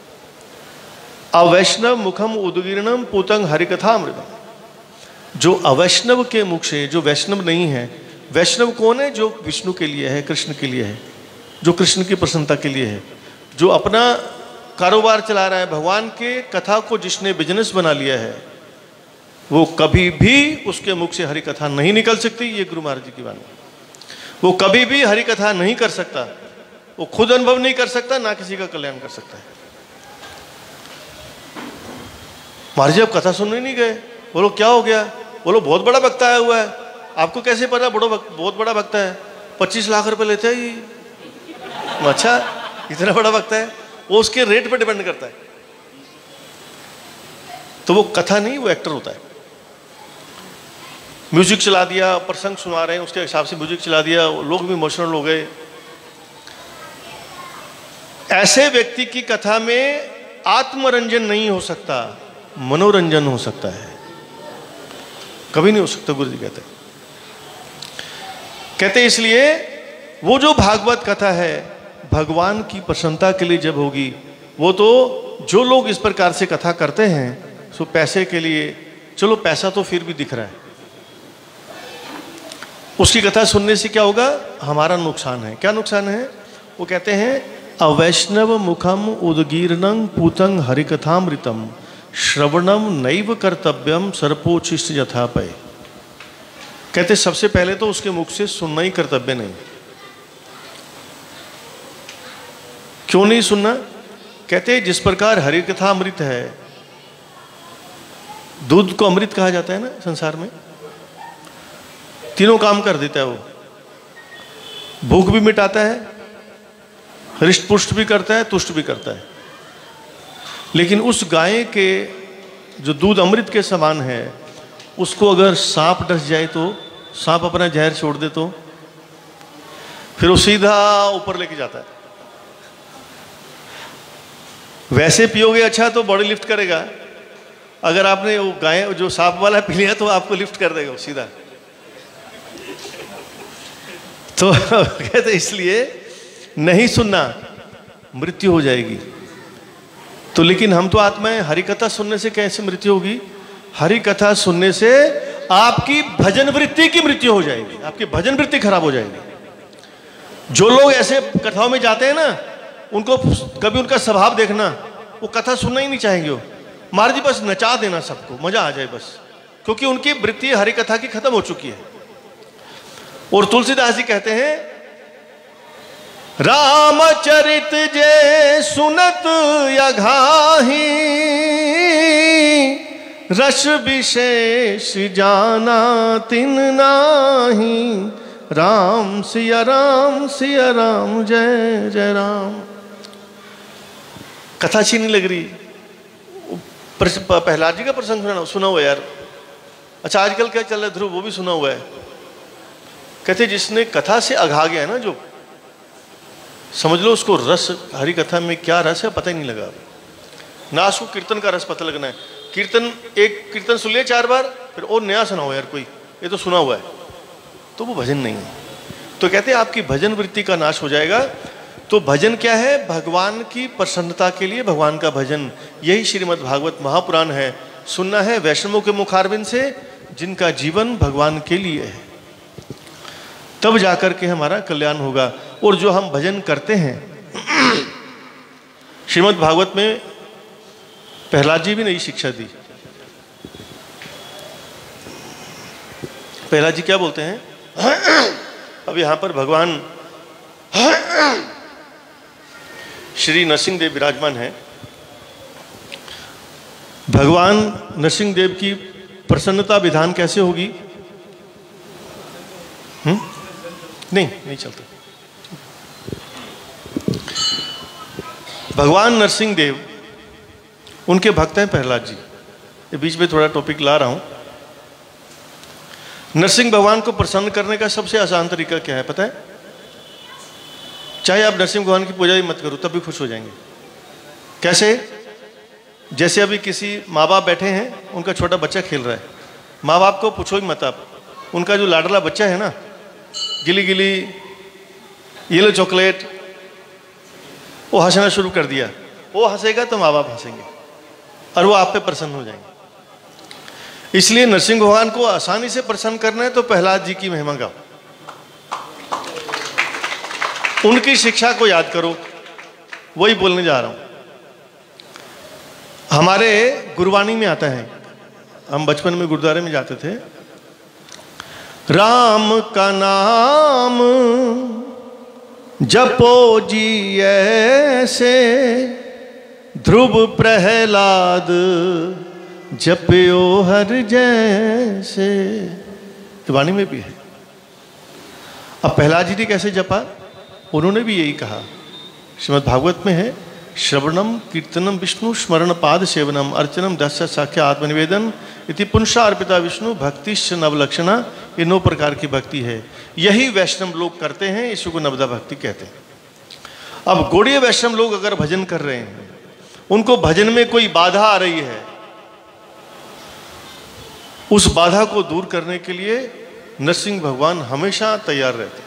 अवैष्णव मुखम उद्गीर्णम पूतंग हरिकथा अमृतम। जो अवैष्णव के मुख से, जो वैष्णव नहीं है, वैष्णव कौन है? जो विष्णु के लिए है, कृष्ण के लिए है, जो कृष्ण की प्रसन्नता के लिए है, जो अपना कारोबार चला रहा है। भगवान के कथा को जिसने बिजनेस बना लिया है, वो कभी भी उसके मुख से हरि कथा नहीं निकल सकती। ये गुरु महाराज जी की वाणी। वो कभी भी हरि कथा नहीं कर सकता, वो खुद अनुभव नहीं कर सकता, ना किसी का कल्याण कर सकता है। महाराज जी अब कथा सुनने नहीं गए। बोलो क्या हो गया? बोलो बहुत बड़ा वक्ता आया हुआ है। आपको कैसे पता बहुत बड़ा वक्ता है? 25 लाख रुपए लेते हैं ये। अच्छा इतना बड़ा वक्ता है? वो उसके रेट पर डिपेंड करता है। तो वो कथा नहीं, वो एक्टर होता है। म्यूजिक चला दिया, प्रसंग सुना रहे हैं, उसके हिसाब से म्यूजिक चला दिया, लोग भी इमोशनल हो गए। ऐसे व्यक्ति की कथा में आत्मरंजन नहीं हो सकता, मनोरंजन हो सकता है। कभी नहीं हो सकता, गुरु जी कहते इसलिए वो जो भागवत कथा है भगवान की प्रसन्नता के लिए जब होगी, वो तो जो लोग इस प्रकार से कथा करते हैं सो पैसे के लिए, चलो पैसा तो फिर भी दिख रहा है, उसकी कथा सुनने से क्या होगा? हमारा नुकसान है। क्या नुकसान है? वो कहते हैं अवैष्णव मुखम उद्गीर्णं पूतं हरिकथामृतम श्रवणम नैव कर्तव्यम सर्पोचिष्ट यथापय। कहते सबसे पहले तो उसके मुख से सुनना ही कर्तव्य नहीं। क्यों नहीं सुनना? कहते जिस प्रकार हरि कथा अमृत है, दूध को अमृत कहा जाता है ना संसार में, तीनों काम कर देता है वो। भूख भी मिटाता है, हृष्ट पुष्ट भी करता है, तुष्ट भी करता है। लेकिन उस गाय के जो दूध अमृत के समान है, उसको अगर सांप डस जाए तो, सांप अपना जहर छोड़ दे तो फिर वो सीधा ऊपर लेके जाता है। वैसे पियोगे अच्छा तो बॉडी लिफ्ट करेगा, अगर आपने वो गाय जो सांप वाला पी लिया तो आपको लिफ्ट कर देगा सीधा। तो कहते इसलिए नहीं सुनना, मृत्यु हो जाएगी। तो लेकिन हम तो आत्माएं, हरि कथा सुनने से कैसे मृत्यु होगी? हरि कथा सुनने से आपकी भजन वृत्ति की मृत्यु हो जाएगी, आपकी भजन वृत्ति खराब हो जाएगी। जो लोग ऐसे कथाओं में जाते हैं ना, उनको कभी उनका स्वभाव देखना, वो कथा सुनना ही नहीं चाहेंगे। वो महाराज जी बस नचा देना सबको, मजा आ जाए बस, क्योंकि उनकी वृत्ति हरि कथा की खत्म हो चुकी है। और तुलसीदास जी कहते हैं रामचरित जे सुनत अघाही रस विशेष जाना तिन नाही। राम सिया राम जय जय राम। कथा अच्छी नहीं लग रही? प्रहलाद जी का प्रसंग सुना हुआ यार। अच्छा आजकल क्या चल रहा है ध्रुव, वो भी सुना हुआ है। कहते जिसने कथा से अघा गया है ना, जो समझ लो उसको रस, हरि कथा में क्या रस है पता ही नहीं लगा ना। उसको कीर्तन का रस पता लगना है। कीर्तन, एक कीर्तन सुन लिया 4 बार, फिर और नया सुनाओ यार कोई, ये तो सुना हुआ है, तो वो भजन नहीं है। तो कहते हैं आपकी भजन वृत्ति का नाश हो जाएगा। तो भजन क्या है? भगवान की प्रसन्नता के लिए भगवान का भजन, यही श्रीमद् भागवत महापुराण है। सुनना है वैष्णवों के मुखारविंद से जिनका जीवन भगवान के लिए है, तब जाकर के हमारा कल्याण होगा। और जो हम भजन करते हैं, श्रीमद् भागवत में प्रहलाद जी भी नई शिक्षा दी। प्रहलाद जी क्या बोलते हैं? अब यहां पर भगवान श्री नरसिंह देव विराजमान है। भगवान नरसिंह देव की प्रसन्नता विधान कैसे होगी? नहीं चलता। भगवान नरसिंह देव, उनके भक्त हैं प्रहलाद जी। ये बीच में थोड़ा टॉपिक ला रहा हूं। नरसिंह भगवान को प्रसन्न करने का सबसे आसान तरीका क्या है पता है? चाहे आप नरसिंह भगवान की पूजा ही मत करो तब भी खुश हो जाएंगे। कैसे? जैसे अभी किसी माँ बाप बैठे हैं, उनका छोटा बच्चा खेल रहा है, माँ बाप को पूछो ही मत आप, उनका जो लाडला बच्चा है ना, गिली गिली येलो चॉकलेट, वो हंसना शुरू कर दिया, वो हंसेगा तो माँ बाप हंसेंगे और वो आप पे प्रसन्न हो जाएंगे। इसलिए नरसिंह भगवान को आसानी से प्रसन्न करना है तो प्रहलाद जी की महिमा गाओ, उनकी शिक्षा को याद करो। वही बोलने जा रहा हूं। हमारे गुरबानी में आता है, हम बचपन में गुरुद्वारे में जाते थे, राम का नाम जपो जी ऐसे, ध्रुव प्रहलाद जप्यो हर जैसे। गुरबानी में भी है। अब प्रहलाद जी ने कैसे जपा? उन्होंने भी यही कहा। श्रीमद् भागवत में है, श्रवणम कीर्तनम विष्णु स्मरण पाद सेवनम अर्चनम दस्य साख्या आत्मनिवेदन इति पुंसा अर्पिता विष्णु भक्तिश्च नवलक्षणा। ये 9 प्रकार की भक्ति है। यही वैष्णव लोग करते हैं, इसी को नवदा भक्ति कहते हैं। अब गौड़ीय वैष्णव लोग अगर भजन कर रहे हैं, उनको भजन में कोई बाधा आ रही है, उस बाधा को दूर करने के लिए नरसिंह भगवान हमेशा तैयार रहते हैं।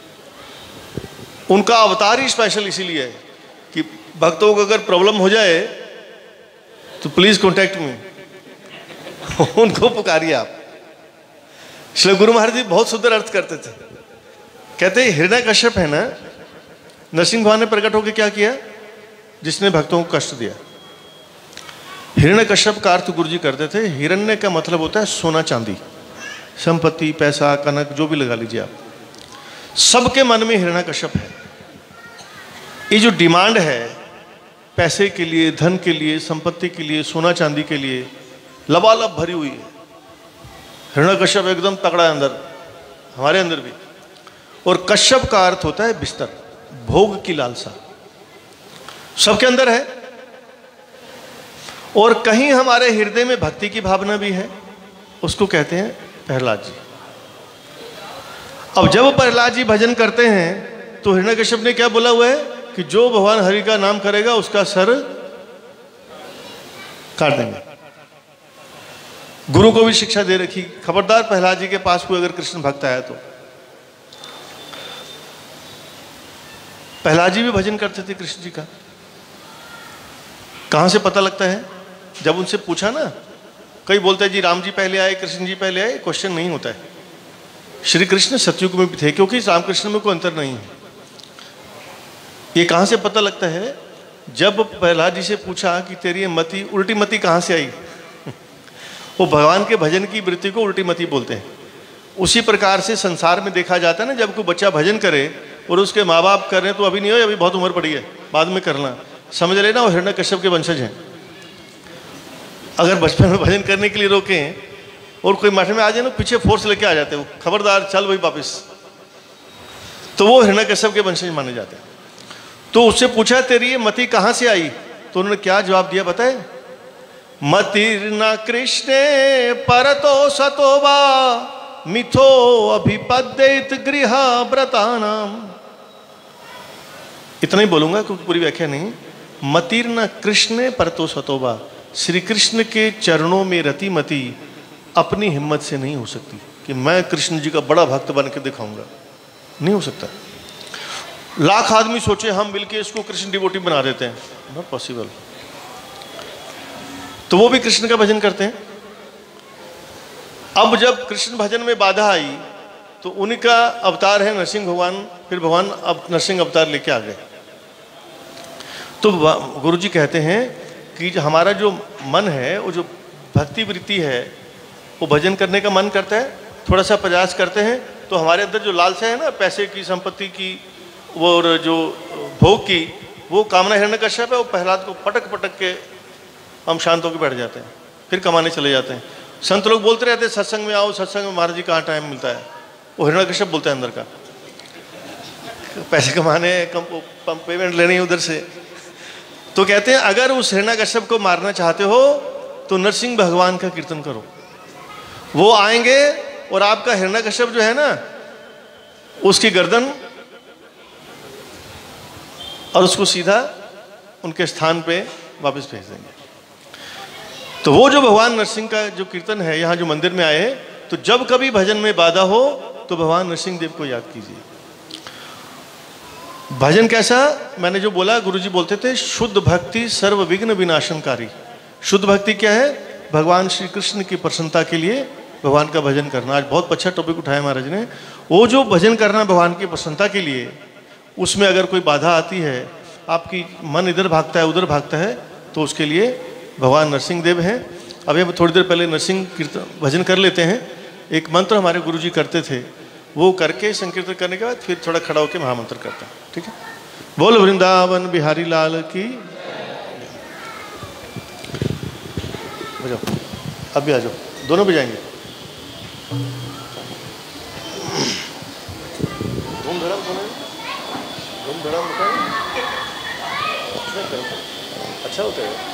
उनका अवतार ही स्पेशल इसीलिए है कि भक्तों को अगर प्रॉब्लम हो जाए तो प्लीज कॉन्टेक्ट मी, उनको पुकारिए आप। श्री गुरु महाराज जी बहुत सुंदर अर्थ करते थे। कहते हिरण्यकश्यप है ना, नरसिंह भगवान ने प्रकट होकर क्या किया? जिसने भक्तों को कष्ट दिया। हिरण्यकश्यप का अर्थ गुरु जी करते थे, हिरण्य का मतलब होता है सोना चांदी, संपत्ति, पैसा, कनक, जो भी लगा लीजिए आप। सबके मन में हिरण्यकश्यप है। ये जो डिमांड है पैसे के लिए, धन के लिए, संपत्ति के लिए, सोना चांदी के लिए, लबालब भरी हुई है। हिरण्यकश्यप एकदम तगड़ा है अंदर, हमारे अंदर भी। और कश्यप का अर्थ होता है बिस्तर, भोग की लालसा सबके अंदर है। और कहीं हमारे हृदय में भक्ति की भावना भी है, उसको कहते हैं प्रहलाद जी। अब जब प्रहलाद जी भजन करते हैं तो हिरण्यकश्यप ने क्या बोला हुआ है कि जो भगवान हरि का नाम करेगा उसका सर काट देंगे। गुरु को भी शिक्षा दे रखी, खबरदार प्रहलाद जी के पास कोई अगर कृष्ण भक्त आया तो। प्रहलाद जी भी भजन करते थे कृष्ण जी का। कहां से पता लगता है? जब उनसे पूछा ना, कई बोलते हैं जी राम जी पहले आए, कृष्ण जी पहले आए। क्वेश्चन नहीं होता है। श्री कृष्ण सतयुग में भी थे, क्योंकि रामकृष्ण में कोई अंतर नहीं है। ये कहां से पता लगता है? जब प्रहलाद जी से पूछा कि तेरी मति, उल्टी मति कहां से आई? वो भगवान के भजन की वृत्ति को उल्टी मति बोलते हैं। उसी प्रकार से संसार में देखा जाता है ना, जब कोई बच्चा भजन करे और उसके माँ बाप कर रहे हैं तो अभी नहीं हो, अभी बहुत उम्र पड़ी है, बाद में करना, समझ लेना वो हिरण्यकश्यप के वंशज हैं। अगर बचपन में भजन करने के लिए रोकें और कोई मठ में आ जाए ना, पीछे फोर्स लेके आ जाते हैं, वो खबरदार चल भाई वापिस, तो वो हिरण्यकश्यप के वंशज माने जाते हैं। तो उससे पूछा तेरी ये मति कहाँ से आई? तो उन्होंने क्या जवाब दिया बताए? मतिर्न कृष्णे परतो सतोवा मिथो अभिपद्येत गृह व्रतानाम। इतना ही बोलूंगा क्योंकि पूरी व्याख्या नहीं। मतिर्न कृष्णे परतो सतोवा, श्री कृष्ण के चरणों में रति मति अपनी हिम्मत से नहीं हो सकती कि मैं कृष्ण जी का बड़ा भक्त बन के दिखाऊंगा, नहीं हो सकता। लाख आदमी सोचे हम मिलके इसको कृष्ण डिवोटी बना देते हैं, नॉट पॉसिबल। तो वो भी कृष्ण का भजन करते हैं। अब जब कृष्ण भजन में बाधा आई तो उनका अवतार है नरसिंह भगवान, फिर भगवान अब नरसिंह अवतार लेके आ गए। तो गुरु जी कहते हैं कि हमारा जो मन है, वो जो भक्ति वृत्ति है, वो भजन करने का मन करता है, थोड़ा सा प्रयास करते हैं तो हमारे अंदर जो लालसा है ना, पैसे की, संपत्ति की, वो और जो भोग की, वो कामना हिरण्यकश्यप है, वो प्रहलाद को पटक पटक के हम शांत होकर बैठ जाते हैं, फिर कमाने चले जाते हैं। संत लोग बोलते रहते हैं सत्संग में आओ, सत्संग में महाराज जी कहाँ टाइम मिलता है, वो हिरण्यकश्यप बोलता है अंदर का, पैसे कमाने, पेमेंट लेनी है उधर से। तो कहते हैं अगर उस हिरण्यकश्यप को मारना चाहते हो तो नरसिंह भगवान का कीर्तन करो, वो आएंगे और आपका हिरण्यकश्यप जो है ना, उसकी गर्दन और उसको सीधा उनके स्थान पे वापस भेज देंगे। तो वो जो भगवान नरसिंह का जो कीर्तन है, यहाँ जो मंदिर में आए, तो जब कभी भजन में बाधा हो तो भगवान नरसिंह देव को याद कीजिए। भजन कैसा, मैंने जो बोला, गुरुजी बोलते थे शुद्ध भक्ति सर्व विघ्न विनाशनकारी। शुद्ध भक्ति क्या है? भगवान श्री कृष्ण की प्रसन्नता के लिए भगवान का भजन करना। आज बहुत अच्छा टॉपिक उठाया महाराज ने। वो जो भजन करना भगवान की प्रसन्नता के लिए, उसमें अगर कोई बाधा आती है, आपकी मन इधर भागता है उधर भागता है, तो उसके लिए भगवान नरसिंह देव हैं। अभी हम थोड़ी देर पहले नरसिंह कीर्तन भजन कर लेते हैं। एक मंत्र हमारे गुरुजी करते थे, वो करके संकीर्तन करने के बाद फिर थोड़ा खड़ा होकर महामंत्र करता है, ठीक है? बोल वृंदावन बिहारी लाल की। बजाओ, अब भी आ जाओ, दोनों बजाएंगे। धूम धड़ाम सुना, धूम धड़ाम अच्छा होता है।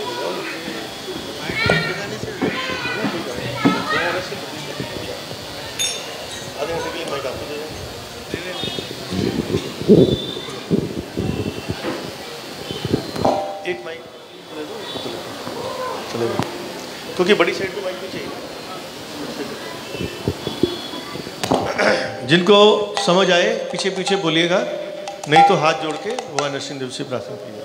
आधे घंटे के लिए माइक आपको दे दें। एक माइक दे दो, चलेगा, क्योंकि बड़ी साइड पे माइक भी चाहिए। जिनको समझ आए पीछे पीछे बोलिएगा, नहीं तो हाथ जोड़ के भगवान नरसिंह देव से प्रार्थना कीजिए।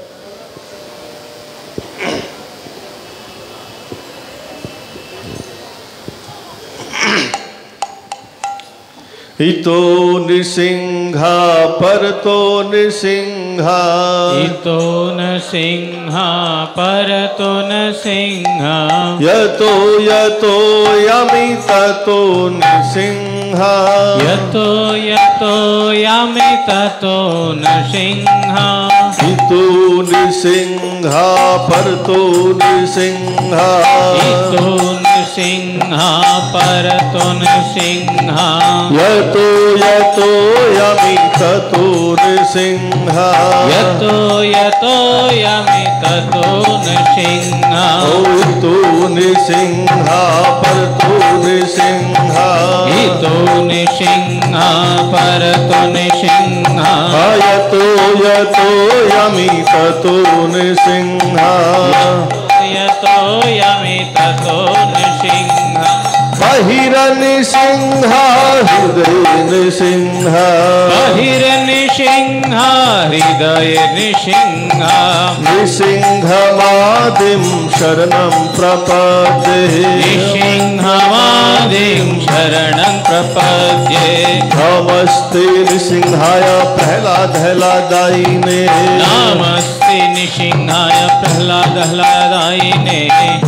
इतो नृसिंहा परतो नृसिंहा, इतो नृसिंहा परतो नृसिंहा, यतो यतो यामि ततो नृसिंहा, यतो यतो यामि ततो नृसिंहा, इतो नृसिंहा परतो नृसिंहा, इतो नृसिंहा परतो नृसिंहा, यतो यतो यामि ततो नृसिंहा, यतो यतो यामि ततो नृसिंहा, इतो नृसिंहा परतो नृसिंहा, इतो नृसिंहा परतो नृसिंहा, यतो यतो यामि ततो नृसिंहा, यतो यामि ततो नृसिंहा, बहिर्नृसिंहा हृदय नृसिंहा, बहिर्नृसिंहा हृदय नृसिंहा, नृसिंहमादिं शरणं प्रपद्ये, नृसिंहमादिं शरणं प्रपद्ये, नमस्ते नृसिंहाय प्रह्लादायिने, नमस्ते नृसिंहाय प्रह्लादायिने,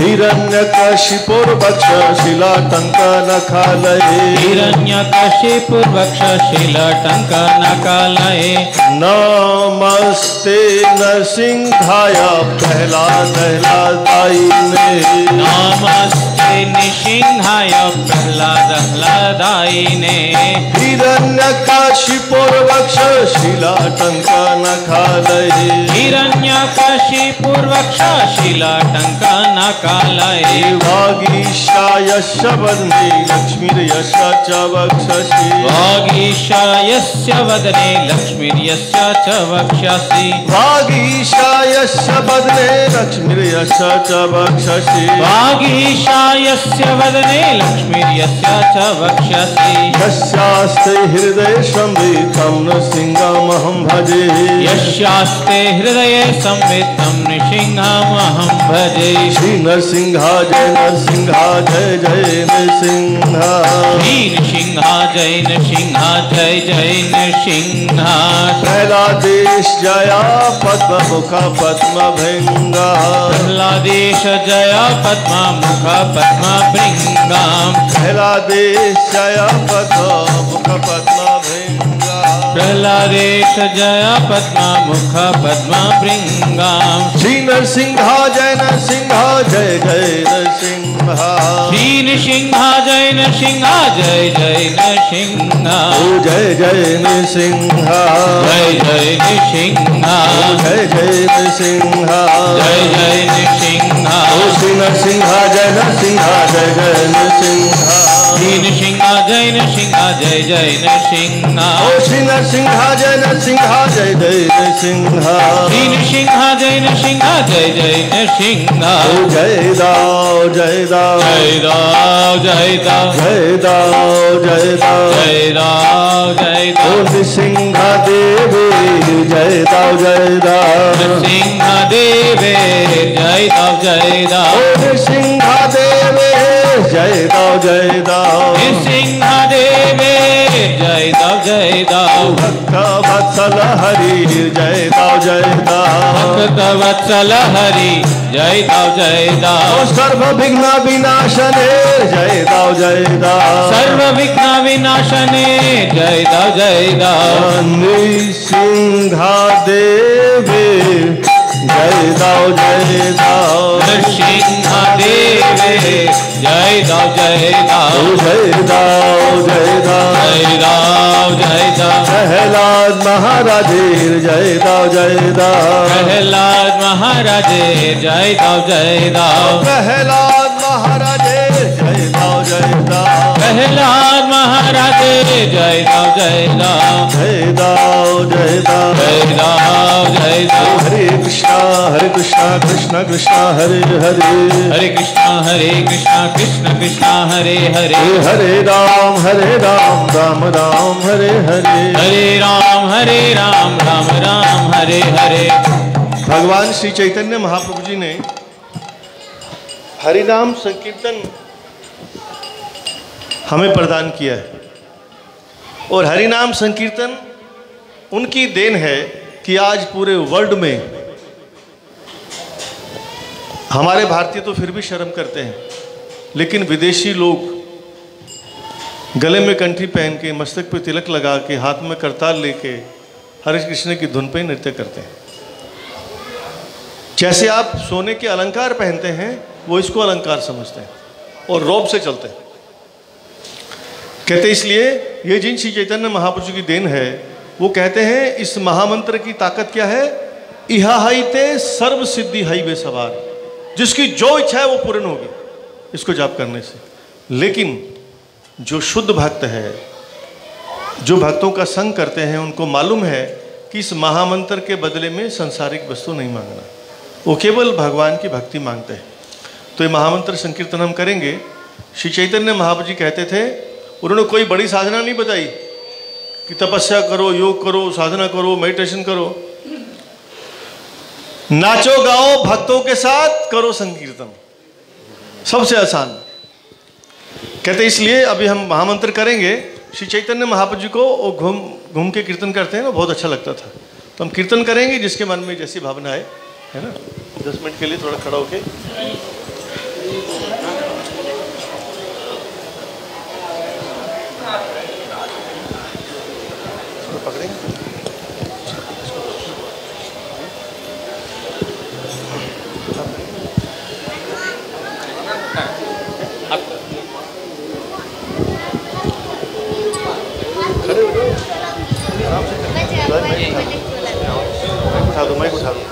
हिरण्यकशिपुर्वक्षशिलाटङ्कनखालये, हिरण्यकशिपुर्वक्षशिलाटङ्कनखालये, नमस्ते नृसिंहाय प्रह्लादायिने, नमस्ते नृसिंहाय प्रह्लादायिने, हिरण्यकशिपुर्वक्षशिलाटङ्कनखालये, हिरण्यकशिपुर्वक्षशिलाटङ्कनखालये, वागीशायस्य वदने लक्ष्मीर्यस्य च वक्षसि, वागीशायस्य वदने लक्ष्मीर्यस्य च वक्षसि, वागीशायस्य वदने लक्ष्मीर्यस्य च वक्षसि, वागीशायस्य यस्य वदने लक्ष्मीर्यस्य च वक्ष्यसि यस्यास्ते हृदये संवितं नृसिंहमहं भजे यस्यास्ते हृदये संवित्तं नृसिंहमहं भजे श्री नरसिंहा जय नरसिंहा जय जय नरसिंहा श्री नृसिंहा जय नृसिंहा जय जय नृसिंहा प्रहलादेश जया पद्म मुख पद्म भृंगा प्रहलादेश जय पद्मा मुख पद्मा भृंगाम प्रहलादेश जया पद्म मुख पद्म भृंगा प्रहलादेश जय पद्मा मुख पद्मा भृंगाम श्री नरसिंहा जय जय नरसिंहा श्री नृसिंहा जय नृसिंहा जय जय नृसिंहा ओ जय जय नरसिंहा जय जय नृसिंहा जय जय नरसिंहा जय जय नृसिंहा ओ श्री नरसिंहा जय जय नरसिंहा श्री नृसिंहा जय नृसिंहा जय जय नृसिंहा ओ श्री नरसिंहा जय जय नरसिंहा श्री नृसिंहा जय नृसिंहा जय जय नृसिंहा ओ जय दाव जय दाव जय राव जय दाव जय दाव जय दाव जय राव जय ओ दाव नृसिंहा देवी जय दाव जय दाव नृसिंहा देवे जय दाव जय ओ दाव नृसिंहा देवी जय दाव जय दाव नृसिंहा देवे जय दाव जय दाव भक्त वत्सल हरि जय दाव जय दाव भक्त वत्सल हरि जय दाव जय दाव सर्व विघ्न विनाशने जय दाव जय दाव सर्व विघ्न विनाशने जय दाव जय दाव नृसिंहा देवी जय दाव जय दाव नृसिंहा देवे जय दाव जय दाव जय दाव जय दाव जय दाव जय दाव प्रहलाद महाराजेर जय दाव जय दाव प्रहलाद महाराजे जय दाव जय दाव प्रहलाद महाराजेर जय दाव जय दाव प्रहलाद महाराजे जय दाव जय दाव जय दाव जय दाव जय दाव जय दाव हरे कृष्णा कृष्ण कृष्ण हरे हरे हरे कृष्ण कृष्ण कृष्ण हरे हरे हरे राम राम राम हरे हरे हरे राम राम हरे हरे भगवान श्री चैतन्य महाप्रभु जी ने हरिनाम संकीर्तन हमें प्रदान किया है और हरिनाम संकीर्तन उनकी देन है कि आज पूरे वर्ल्ड में हमारे भारतीय तो फिर भी शर्म करते हैं, लेकिन विदेशी लोग गले में कंठी पहन के, मस्तक पे तिलक लगा के, हाथ में करताल लेके हरे कृष्ण की धुन पे नृत्य करते हैं। जैसे आप सोने के अलंकार पहनते हैं वो इसको अलंकार समझते हैं और रौब से चलते हैं। कहते इसलिए ये जिन श्री चैतन्य महापुरुष की देन है, वो कहते हैं इस महामंत्र की ताकत क्या है, इहा हाइते सर्व सिद्धि हाई वे सवार, जिसकी जो इच्छा है वो पूर्ण होगी इसको जाप करने से। लेकिन जो शुद्ध भक्त है, जो भक्तों का संग करते हैं, उनको मालूम है कि इस महामंत्र के बदले में सांसारिक वस्तु नहीं मांगना, वो केवल भगवान की भक्ति मांगते हैं। तो ये महामंत्र संकीर्तन हम करेंगे। श्री चैतन्य महाप्रभु जी कहते थे, उन्होंने कोई बड़ी साधना नहीं बताई कि तपस्या करो, योग करो, साधना करो, मेडिटेशन करो। नाचो गाओ भक्तों के साथ, करो संकीर्तन, सबसे आसान। कहते इसलिए अभी हम महामंत्र करेंगे। श्री चैतन्य महाप्रभु जी को घूम घूम के कीर्तन करते हैं ना, बहुत अच्छा लगता था। तो हम कीर्तन करेंगे जिसके मन में जैसी भावना है ना। 10 मिनट के लिए थोड़ा खड़ा होके पकड़ेंगे। उठा दो, माइक उठा दो।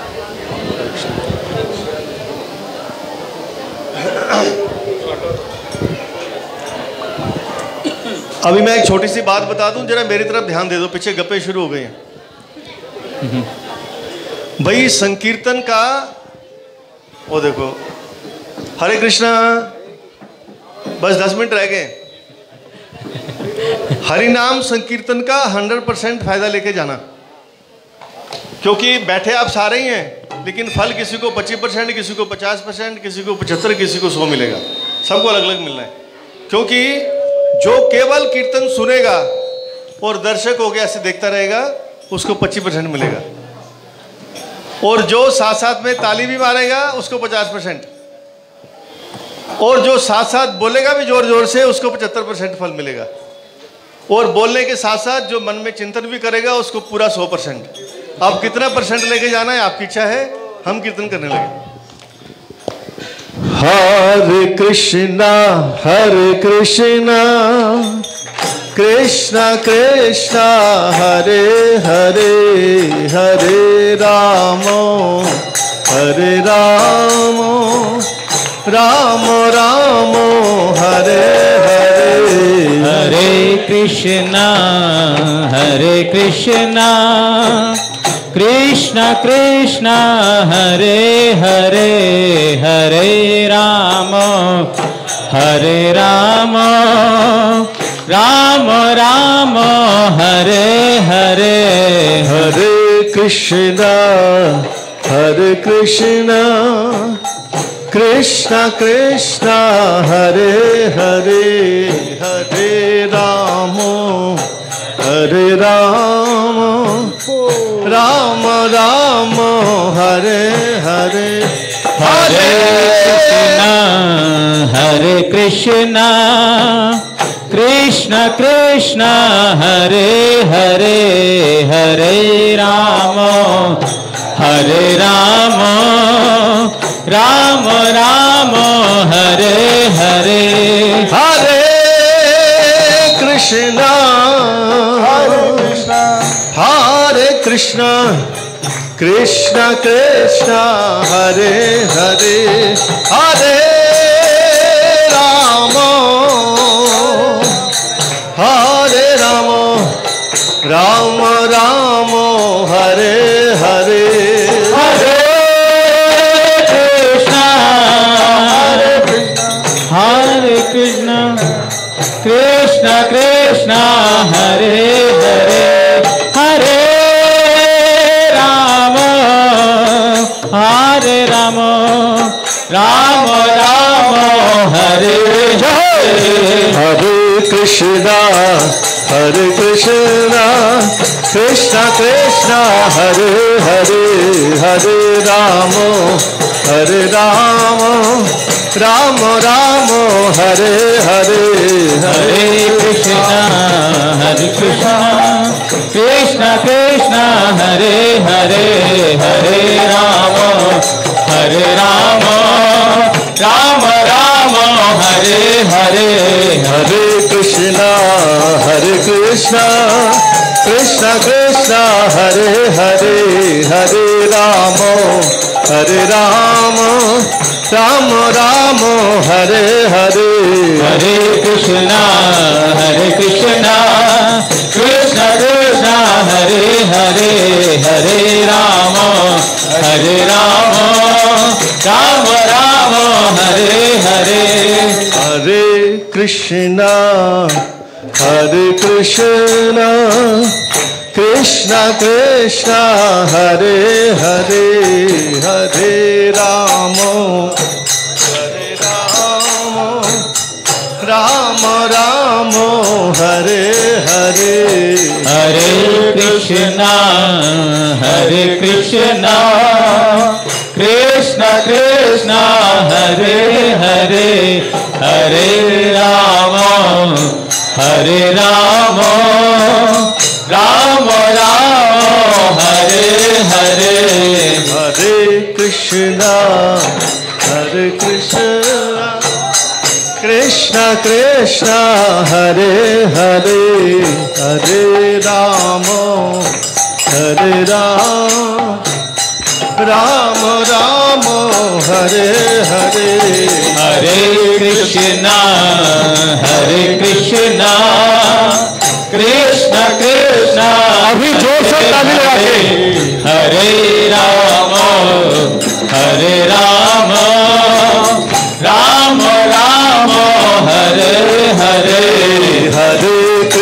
अभी मैं एक छोटी सी बात बता दूं, जरा मेरी तरफ ध्यान दे दो, पीछे गप्पे शुरू हो गए हैं। भाई संकीर्तन का वो देखो, हरे कृष्णा बस 10 मिनट रह गए। हरिनाम संकीर्तन का 100% फायदा लेके जाना, क्योंकि बैठे आप सारे ही हैं, लेकिन फल किसी को 25%, किसी को 50%, किसी को 75%, किसी को 100 मिलेगा। सबको अलग अलग मिलना है, क्योंकि जो केवल कीर्तन सुनेगा और दर्शक हो गया ऐसे देखता रहेगा, उसको 25% मिलेगा, और जो साथ साथ में ताली भी मारेगा उसको 50%, और जो साथ साथ बोलेगा भी जोर जोर से उसको 75% फल मिलेगा, और बोलने के साथ साथ जो मन में चिंतन भी करेगा उसको पूरा 100%। अब कितना परसेंट लेके जाना है आपकी इच्छा है। हम कीर्तन करने लगे। हरे कृष्णा कृष्णा कृष्णा हरे हरे, हरे राम राम राम हरे हरे, हरे कृष्णा कृष्णा कृष्णा हरे हरे, हरे राम राम राम हरे हरे, हरे कृष्णा कृष्णा कृष्णा हरे हरे, हरे राम राम राम हरे हरे, हरे कृष्णा कृष्णा कृष्णा हरे हरे, हरे राम राम राम हरे हरे, हरे कृष्णा कृष्णा कृष्णा हरे हरे, हरे राम राम राम हरे हरे, हरे कृष्णा कृष्णा कृष्णा हरे हरे, हरे राम राम राम हरे हरे, हरे कृष्णा कृष्णा कृष्णा हरे हरे, हरे राम राम राम हरे हरे, हरे कृष्णा कृष्णा कृष्णा हरे हरे, हरे राम राम राम हरे हरे, हरे कृष्णा कृष्णा कृष्णा हरे हरे, हरे राम राम राम हरे हरे, हरे कृष्णा कृष्णा कृष्णा हरे हरे, हरे राम राम राम हरे हरे, हरे कृष्णा कृष्णा कृष्णा हरे हरे, हरे राम राम राम हरे हरे, हरे कृष्णा कृष्णा कृष्णा हरे हरे, हरे राम राम राम हरे हरे, हरे कृष्णा कृष्णा कृष्णा हरे हरे, हरे राम राम राम हरे हरे, हरे कृष्णा कृष्णा कृष्णा अभी जोर से ताली लगा के, हरे राम राम राम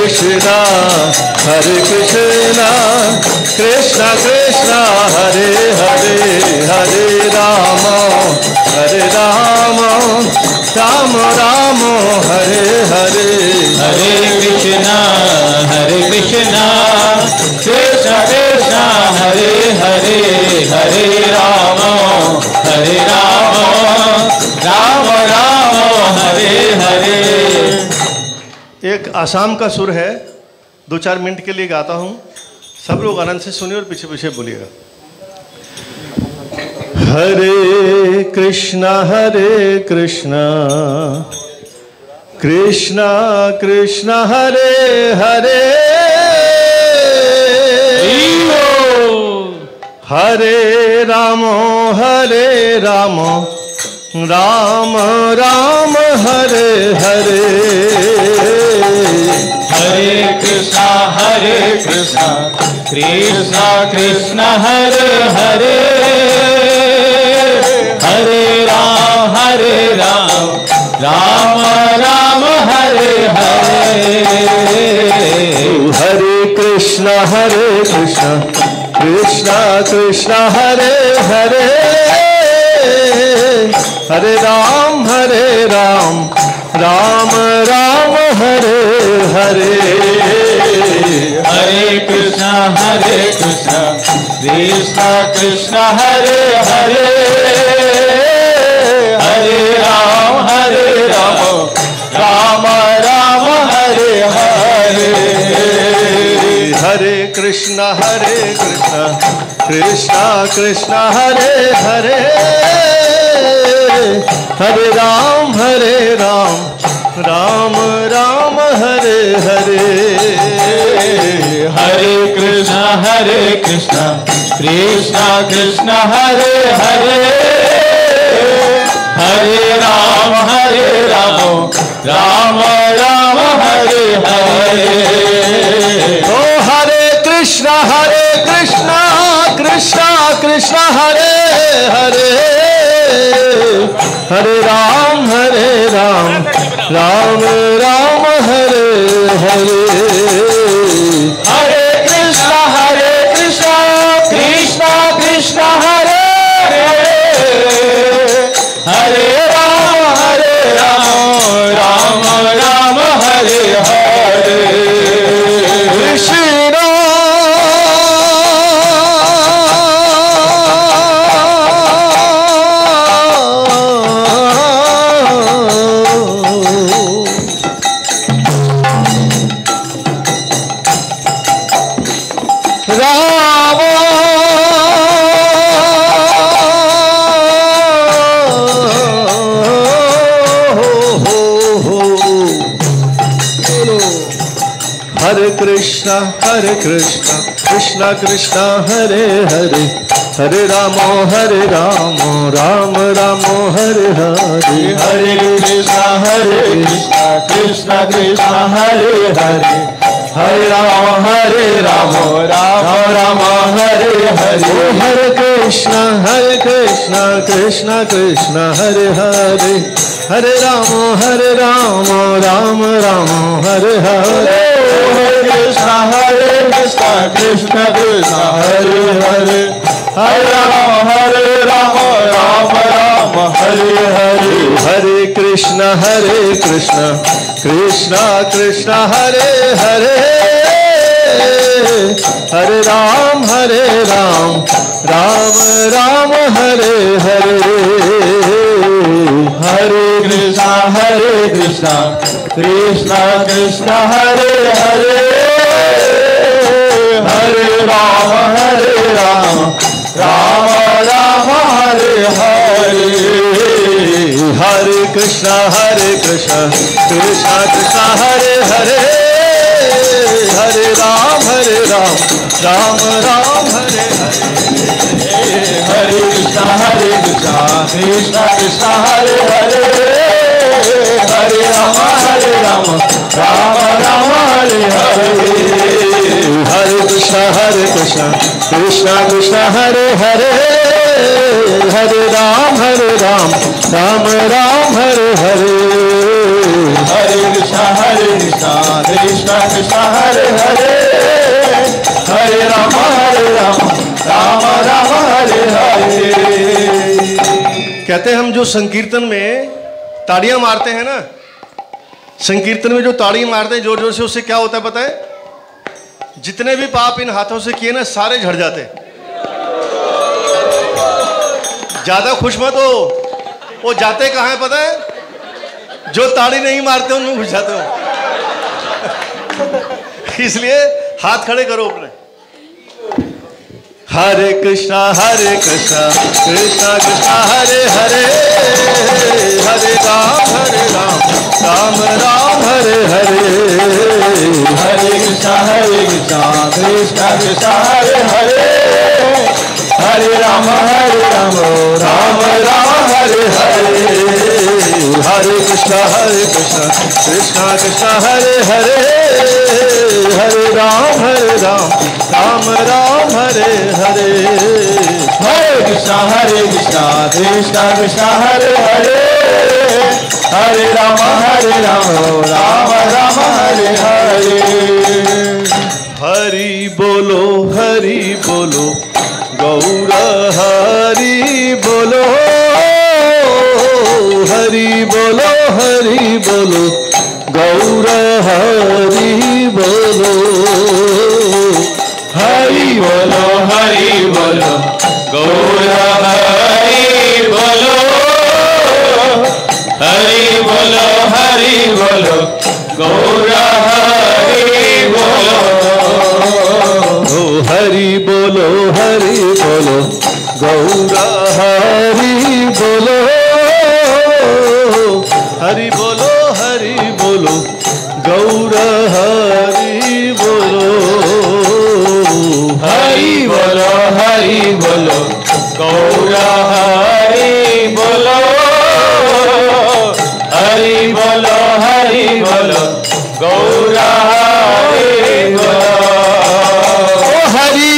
कृष्णा हरे कृष्णा कृष्णा कृष्णा हरे हरे हरे राम राम राम राम हरे हरे हरे कृष्णा कृष्णा कृष्णा हरे हरे हरे राम राम राम हरे हरे। एक आसाम का सुर है, 2-4 मिनट के लिए गाता हूँ, सब लोग आनंद से सुनिए और पीछे पीछे बोलिएगा। हरे कृष्णा कृष्णा कृष्णा हरे हरे हरे राम राम राम हरे हरे हरे कृष्णा कृष्णा कृष्णा हरे हरे हरे राम राम हरे हरे हरे कृष्णा कृष्णा कृष्णा हरे हरे हरे राम राम हरे हरे हरे कृष्णा कृष्णा हरे हरे हरे राम राम हरे हरे हरे कृष्णा कृष्णा हरे हरे हरे राम राम हरे हरे हरे कृष्णा कृष्णा हरे हरे हरे राम राम हरे हरे। ओ हरे कृष्णा कृष्णा हरे हरे हरे राम राम हरे हरे हरे कृष्णा कृष्णा हरे हरे राम राम हरे हरे कृष्ण हरे कृष्णा कृष्णा हरे हरे हरे राम राम हरे हरे हरे कृष्णा कृष्णा हरे हरे हरे राम राम हरे हरे हरे कृष्णा कृष्णा हरे हरे हरे राम राम हरे हरे कृष्णा कृष्णा हरे हरे हरे राम राम हरे हरे हरे कृष्णा कृष्णा हरे हरे हरे राम राम हरे हरे हरे कृष्णा कृष्णा हरे हरे हरे राम राम हरे हरे हरे कृष्णा कृष्णा हरे हरे हरे राम राम हरे हरे हरे कृष्णा कृष्णा हरे हरे हरे राम राम हरे हरे हरे कृष्णा कृष्णा हरे हरे हरे राम राम हरे हरे हरे कृष्णा कृष्णा कृष्णा हरे हरे, हरे राम राम राम हरे हरे। कहते हैं हम जो संकीर्तन में ताड़ियां मारते हैं ना, संकीर्तन में जो ताड़ी मारते हैं जोर जोर से, उससे क्या होता है पता है? जितने भी पाप इन हाथों से किए ना सारे झड़ जाते हैं। ज्यादा खुश मत हो, वो जाते कहाँ है पता है? जो ताड़ी नहीं मारते उनमें घुस जाते हो। इसलिए हाथ खड़े करो अपने। हरे कृष्णा कृष्णा कृष्णा हरे हरे, हरे राम राम राम हरे हरे, हरे कृष्णा कृष्णा कृष्णा हरे हरे, हरे राम राम राम हरे हरे, हरे कृष्णा कृष्णा कृष्णा हरे हरे, हरे राम राम राम हरे हरे, हरे कृष्णा कृष्णा कृष्णा हरे हरे, हरे राम राम राम हरे हरे। हरि बोलो गौर हरि बोलो, हरि बोलो गौर हरि बोलो, हरि बोलो गौर हरि बोलो, हरि बोलो गौर हरि बोलो, हरि बोलो गौर हरि बोलो, हरि बोलो गौर हरि बोलो, हरि बोलो गौर हरि बोलो, हरि बोलो गौर हरि बोलो, हरि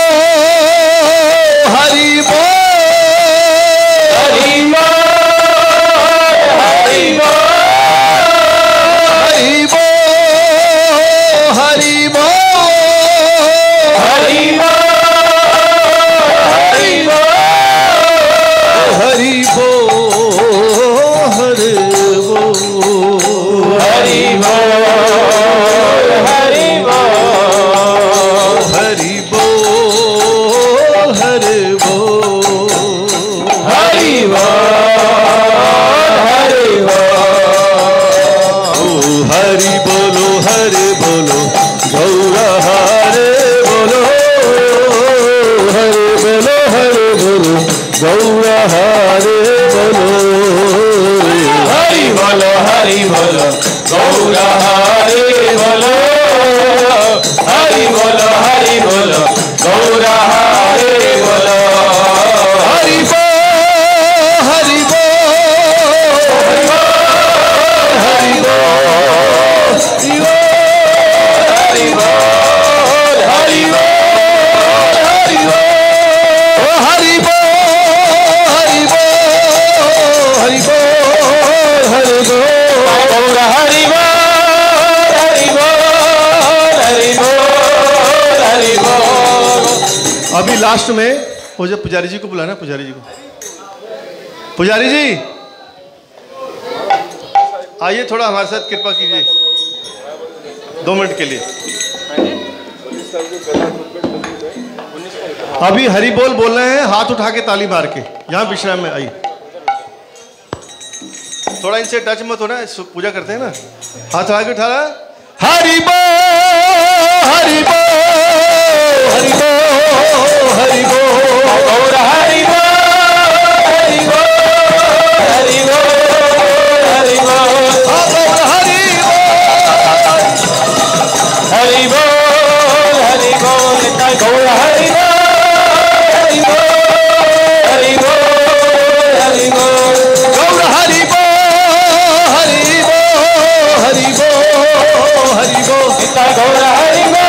अभी लास्ट में वो जब पुजारी जी को बुलाना, पुजारी जी आइए थोड़ा हमारे साथ कृपा कीजिए 2 मिनट के लिए। अभी हरि बोल रहे हैं, हाथ उठा के ताली मार के यहाँ विश्राम में आइए। थोड़ा इनसे टच मत होना, पूजा करते हैं ना, हाथ उठा के उठा रहा। हरि बोल हरि बोल हरि बोल हरि बोल गौर हरि बोल हरि बोल हरि बोल हरि बोल हरि बोल हरि बोल गौर हरि बोल हरि बोल हरि बोल गौर हरि बोल हरि बोल हरि बोल हरि बोल गौर हरि बोल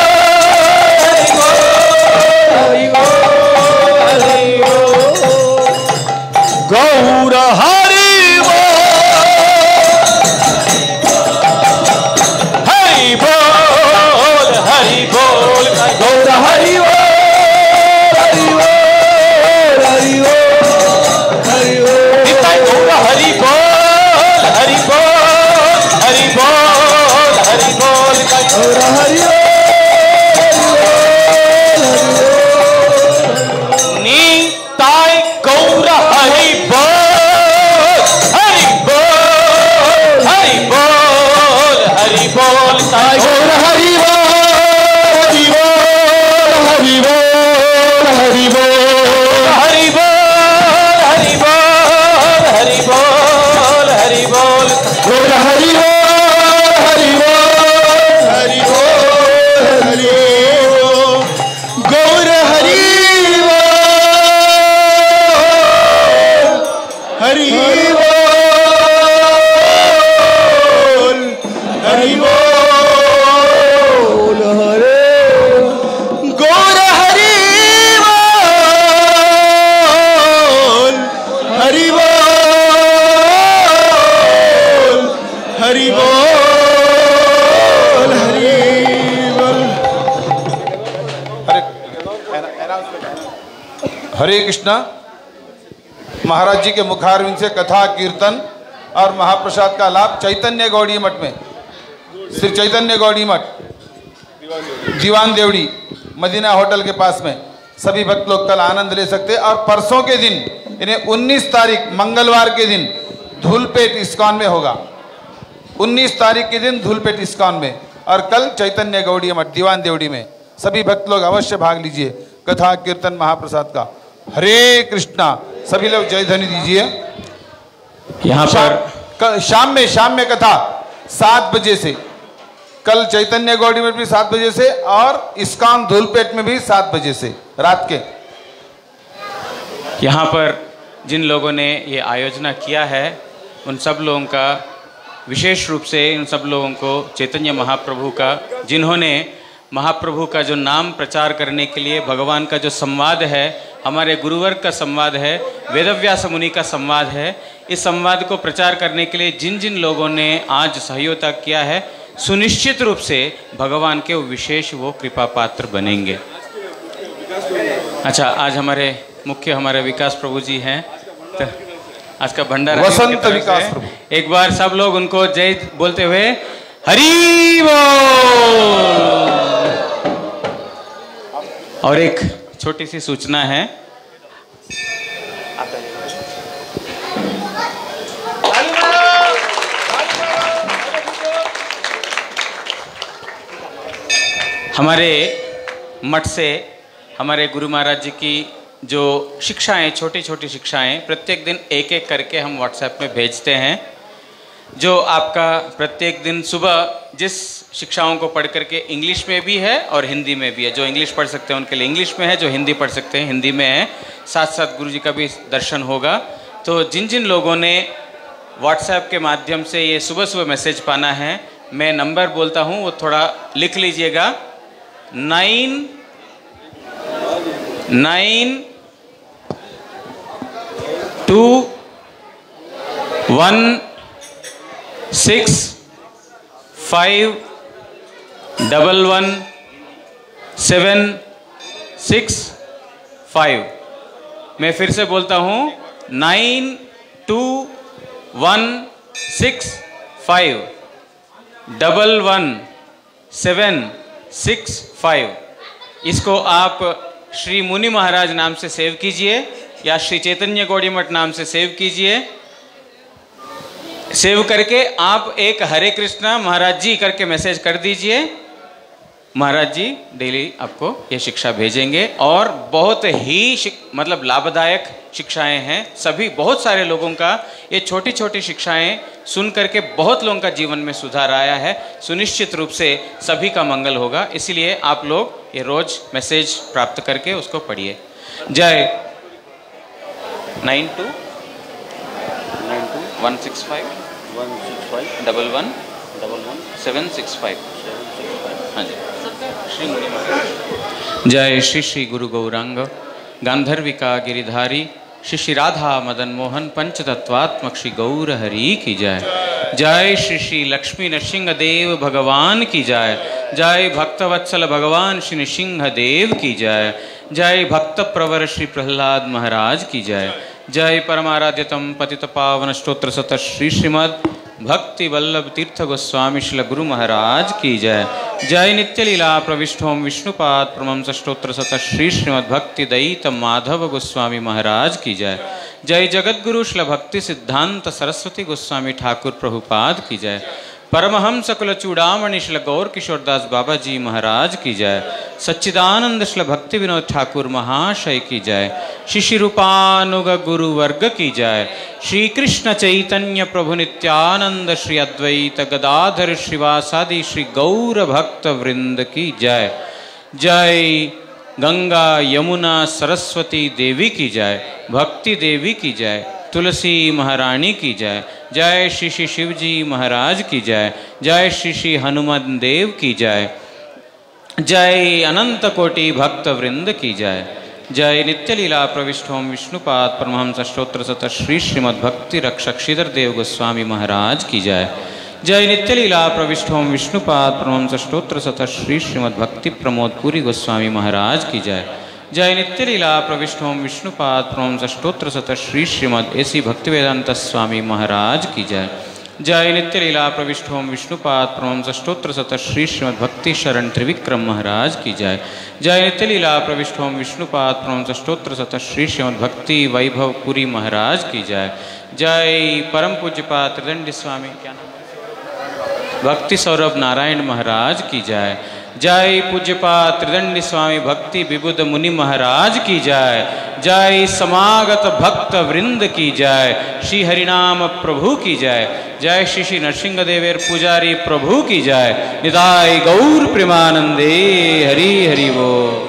हरि बोल हरि बोल गौर हरि बोल निताय गौर हरि बोल, हरि बोल, हरि बोल, हरि बोल, ताय गौर हरि बोल, हरि बोल, हरि बोल, हरि बोल, हरि बोल, हरि बोल, हरि बोल, हरि बोल, गौर हरि बोल, हरि बोल, हरि बोल, गौर हरि हरि बोल, हरि बोल, हरे गौर हरि बोल, हरि बोल, हरि बोल, हरि बोल। हरे कृष्णा। महाराज जी के मुखारविंद से कथा कीर्तन और महाप्रसाद का लाभ चैतन्य गौड़ी मठ में, श्री चैतन्य गौड़ी मठ, दीवान देवड़ी, मदीना होटल के पास में सभी भक्त लोग कल आनंद ले सकते हैं। और परसों के दिन इन्हें 19 तारीख मंगलवार के दिन धूलपेट इस्कॉन में होगा। 19 तारीख के दिन धूलपेट इस्कॉन में और कल चैतन्य गौड़ी मठ दीवान देवड़ी में। सभी भक्त लोग अवश्य भाग लीजिए कथा कीर्तन महाप्रसाद का। हरे कृष्णा। सभी लोग जय ध्वनि दीजिए। यहाँ पर शाम में कथा 7 बजे से, कल चैतन्य गौड़ी में भी 7 बजे से और इस्कॉन धूलपेट में भी 7 बजे से रात के। यहाँ पर जिन लोगों ने ये आयोजना किया है उन सब लोगों का विशेष रूप से, इन सब लोगों को चैतन्य महाप्रभु का, जिन्होंने महाप्रभु का जो नाम प्रचार करने के लिए भगवान का जो संवाद है, हमारे गुरुवर्ग का संवाद है, वेदव्यास मुनि का संवाद है, इस संवाद को प्रचार करने के लिए जिन जिन लोगों ने आज सहयोग किया है, सुनिश्चित रूप से भगवान के विशेष वो कृपा पात्र बनेंगे। अच्छा, आज हमारे विकास प्रभु जी हैं, तो आज का भंडारा वसंत विकास प्रभु, एक बार सब लोग उनको जय बोलते हुए हरि बोल। और एक छोटी सी सूचना है, हमारे मठ से हमारे गुरु महाराज जी की जो शिक्षाएं, छोटी छोटी शिक्षाएं प्रत्येक दिन एक एक करके हम व्हाट्सएप में भेजते हैं। जो आपका प्रत्येक दिन सुबह जिस शिक्षाओं को पढ़ करके इंग्लिश में भी है और हिंदी में भी है, जो इंग्लिश पढ़ सकते हैं उनके लिए इंग्लिश में है, जो हिंदी पढ़ सकते हैं हिंदी में है, साथ साथ गुरु जी का भी दर्शन होगा। तो जिन जिन लोगों ने व्हाट्सएप के माध्यम से ये सुबह सुबह मैसेज पाना है, मैं नंबर बोलता हूँ, वो थोड़ा लिख लीजिएगा। 9216511765। मैं फिर से बोलता हूँ 9216511765। इसको आप श्री मुनि महाराज नाम से सेव कीजिए या श्री चैतन्य गौड़ी मठ नाम से सेव कीजिए। सेव करके आप एक हरे कृष्णा महाराज जी करके मैसेज कर दीजिए। महाराज जी डेली आपको ये शिक्षा भेजेंगे और बहुत ही मतलब लाभदायक शिक्षाएं हैं। सभी बहुत सारे लोगों का ये छोटी छोटी शिक्षाएं सुन करके बहुत लोगों का जीवन में सुधार आया है। सुनिश्चित रूप से सभी का मंगल होगा, इसलिए आप लोग ये रोज मैसेज प्राप्त करके उसको पढ़िए। जय 9216516511111765। हाँ जी, श्री मुनि महाराज। जय श्री श्री गुरु गौरांग गांधर्विका गिरिधारी श्री श्री राधा मदन मोहन पंचतत्वात्मक श्री गौर हरि की जय। जय श्री श्री लक्ष्मी नृसिंह देव भगवान की जय। जय भक्तवत्सल भगवान श्री नृसिंह देव की जय। जय भक्त प्रवर श्री प्रहलाद महाराज की जय। जय परमाराध्यतम पतित पावन स्तोत्र सत श्री श्रीमद भक्ति वल्लभ तीर्थ गोस्वामी श्रील गुरु महाराज की जय। जय नित्य लीला प्रविष्टोम विष्णुपाद प्रमं षष्टोत्तर शत श्री श्रीमद् भक्ति दयित माधव गोस्वामी महाराज की जय। जय जगद्गुरु श्रील भक्ति सिद्धांत सरस्वती गोस्वामी ठाकुर प्रभुपाद की जय। परमहंस कुल चूड़ामणि श्रील गौर किशोर दास बाबा जी महाराज की जय। सच्चिदानंद श्रील भक्ति विनोद ठाकुर महाशय की जय। शिशि रूपानुग गुरु वर्ग की जय। श्री कृष्ण चैतन्य प्रभु नित्यानंद श्री अद्वैत गदाधर श्रीवासादि श्री गौर भक्त वृंद की जय। जय गंगा यमुना सरस्वती देवी की जय। भक्ति देवी की जय। तुलसी महारानी की जय। जय श्री श्री शिवजी महाराज की जय। जय श्री श्री हनुमान देव की जय। जय अनंत कोटि भक्त वृंद की जय। जय नित्य लीला प्रविष्टोम विष्णुपाद परमहंस स्तोत्र सत श्री श्रीमद् भक्ति रक्षक श्रीधर देव गोस्वामी महाराज की जय। जय नित्य लीला प्रविष्टोम विष्णुपाद परमहंस स्तोत्र सत श्री श्रीमद् भक्ति प्रमोद पुरी गोस्वामी महाराज की जय। जय नित्य लीला प्रविष्टोम विष्णुपाद परमहंस स्तोत्र सत श्री श्रीमद् एसी भक्तिवेदांत स्वामी महाराज की जय। जय नित्य लीला प्रविष्टोम विष्णुपाद परमहंस स्तोत्र सत श्री श्रीमद् भक्ति शरण त्रिविक्रम महाराज की जय। जय नित्य लीला प्रविष्टोम विष्णुपाद परमहंस स्तोत्र सत श्री श्रीमद् भक्ति वैभव पुरी महाराज की जय। जय परम पूज्यपाद त्रिदंडी स्वामी क्या नाम भक्ति सौरभ नारायण महाराज की जय। जय पूज्यपाद त्रिदंडी स्वामी भक्ति विबुध मुनि महाराज की जय। जय समागत भक्त वृंद की जय। श्री हरिनाम प्रभु की जय। जय श्री श्री नरसिंह देवेर पुजारी प्रभु की जय। निताय गौर प्रेमानंदे हरि हरि बोल।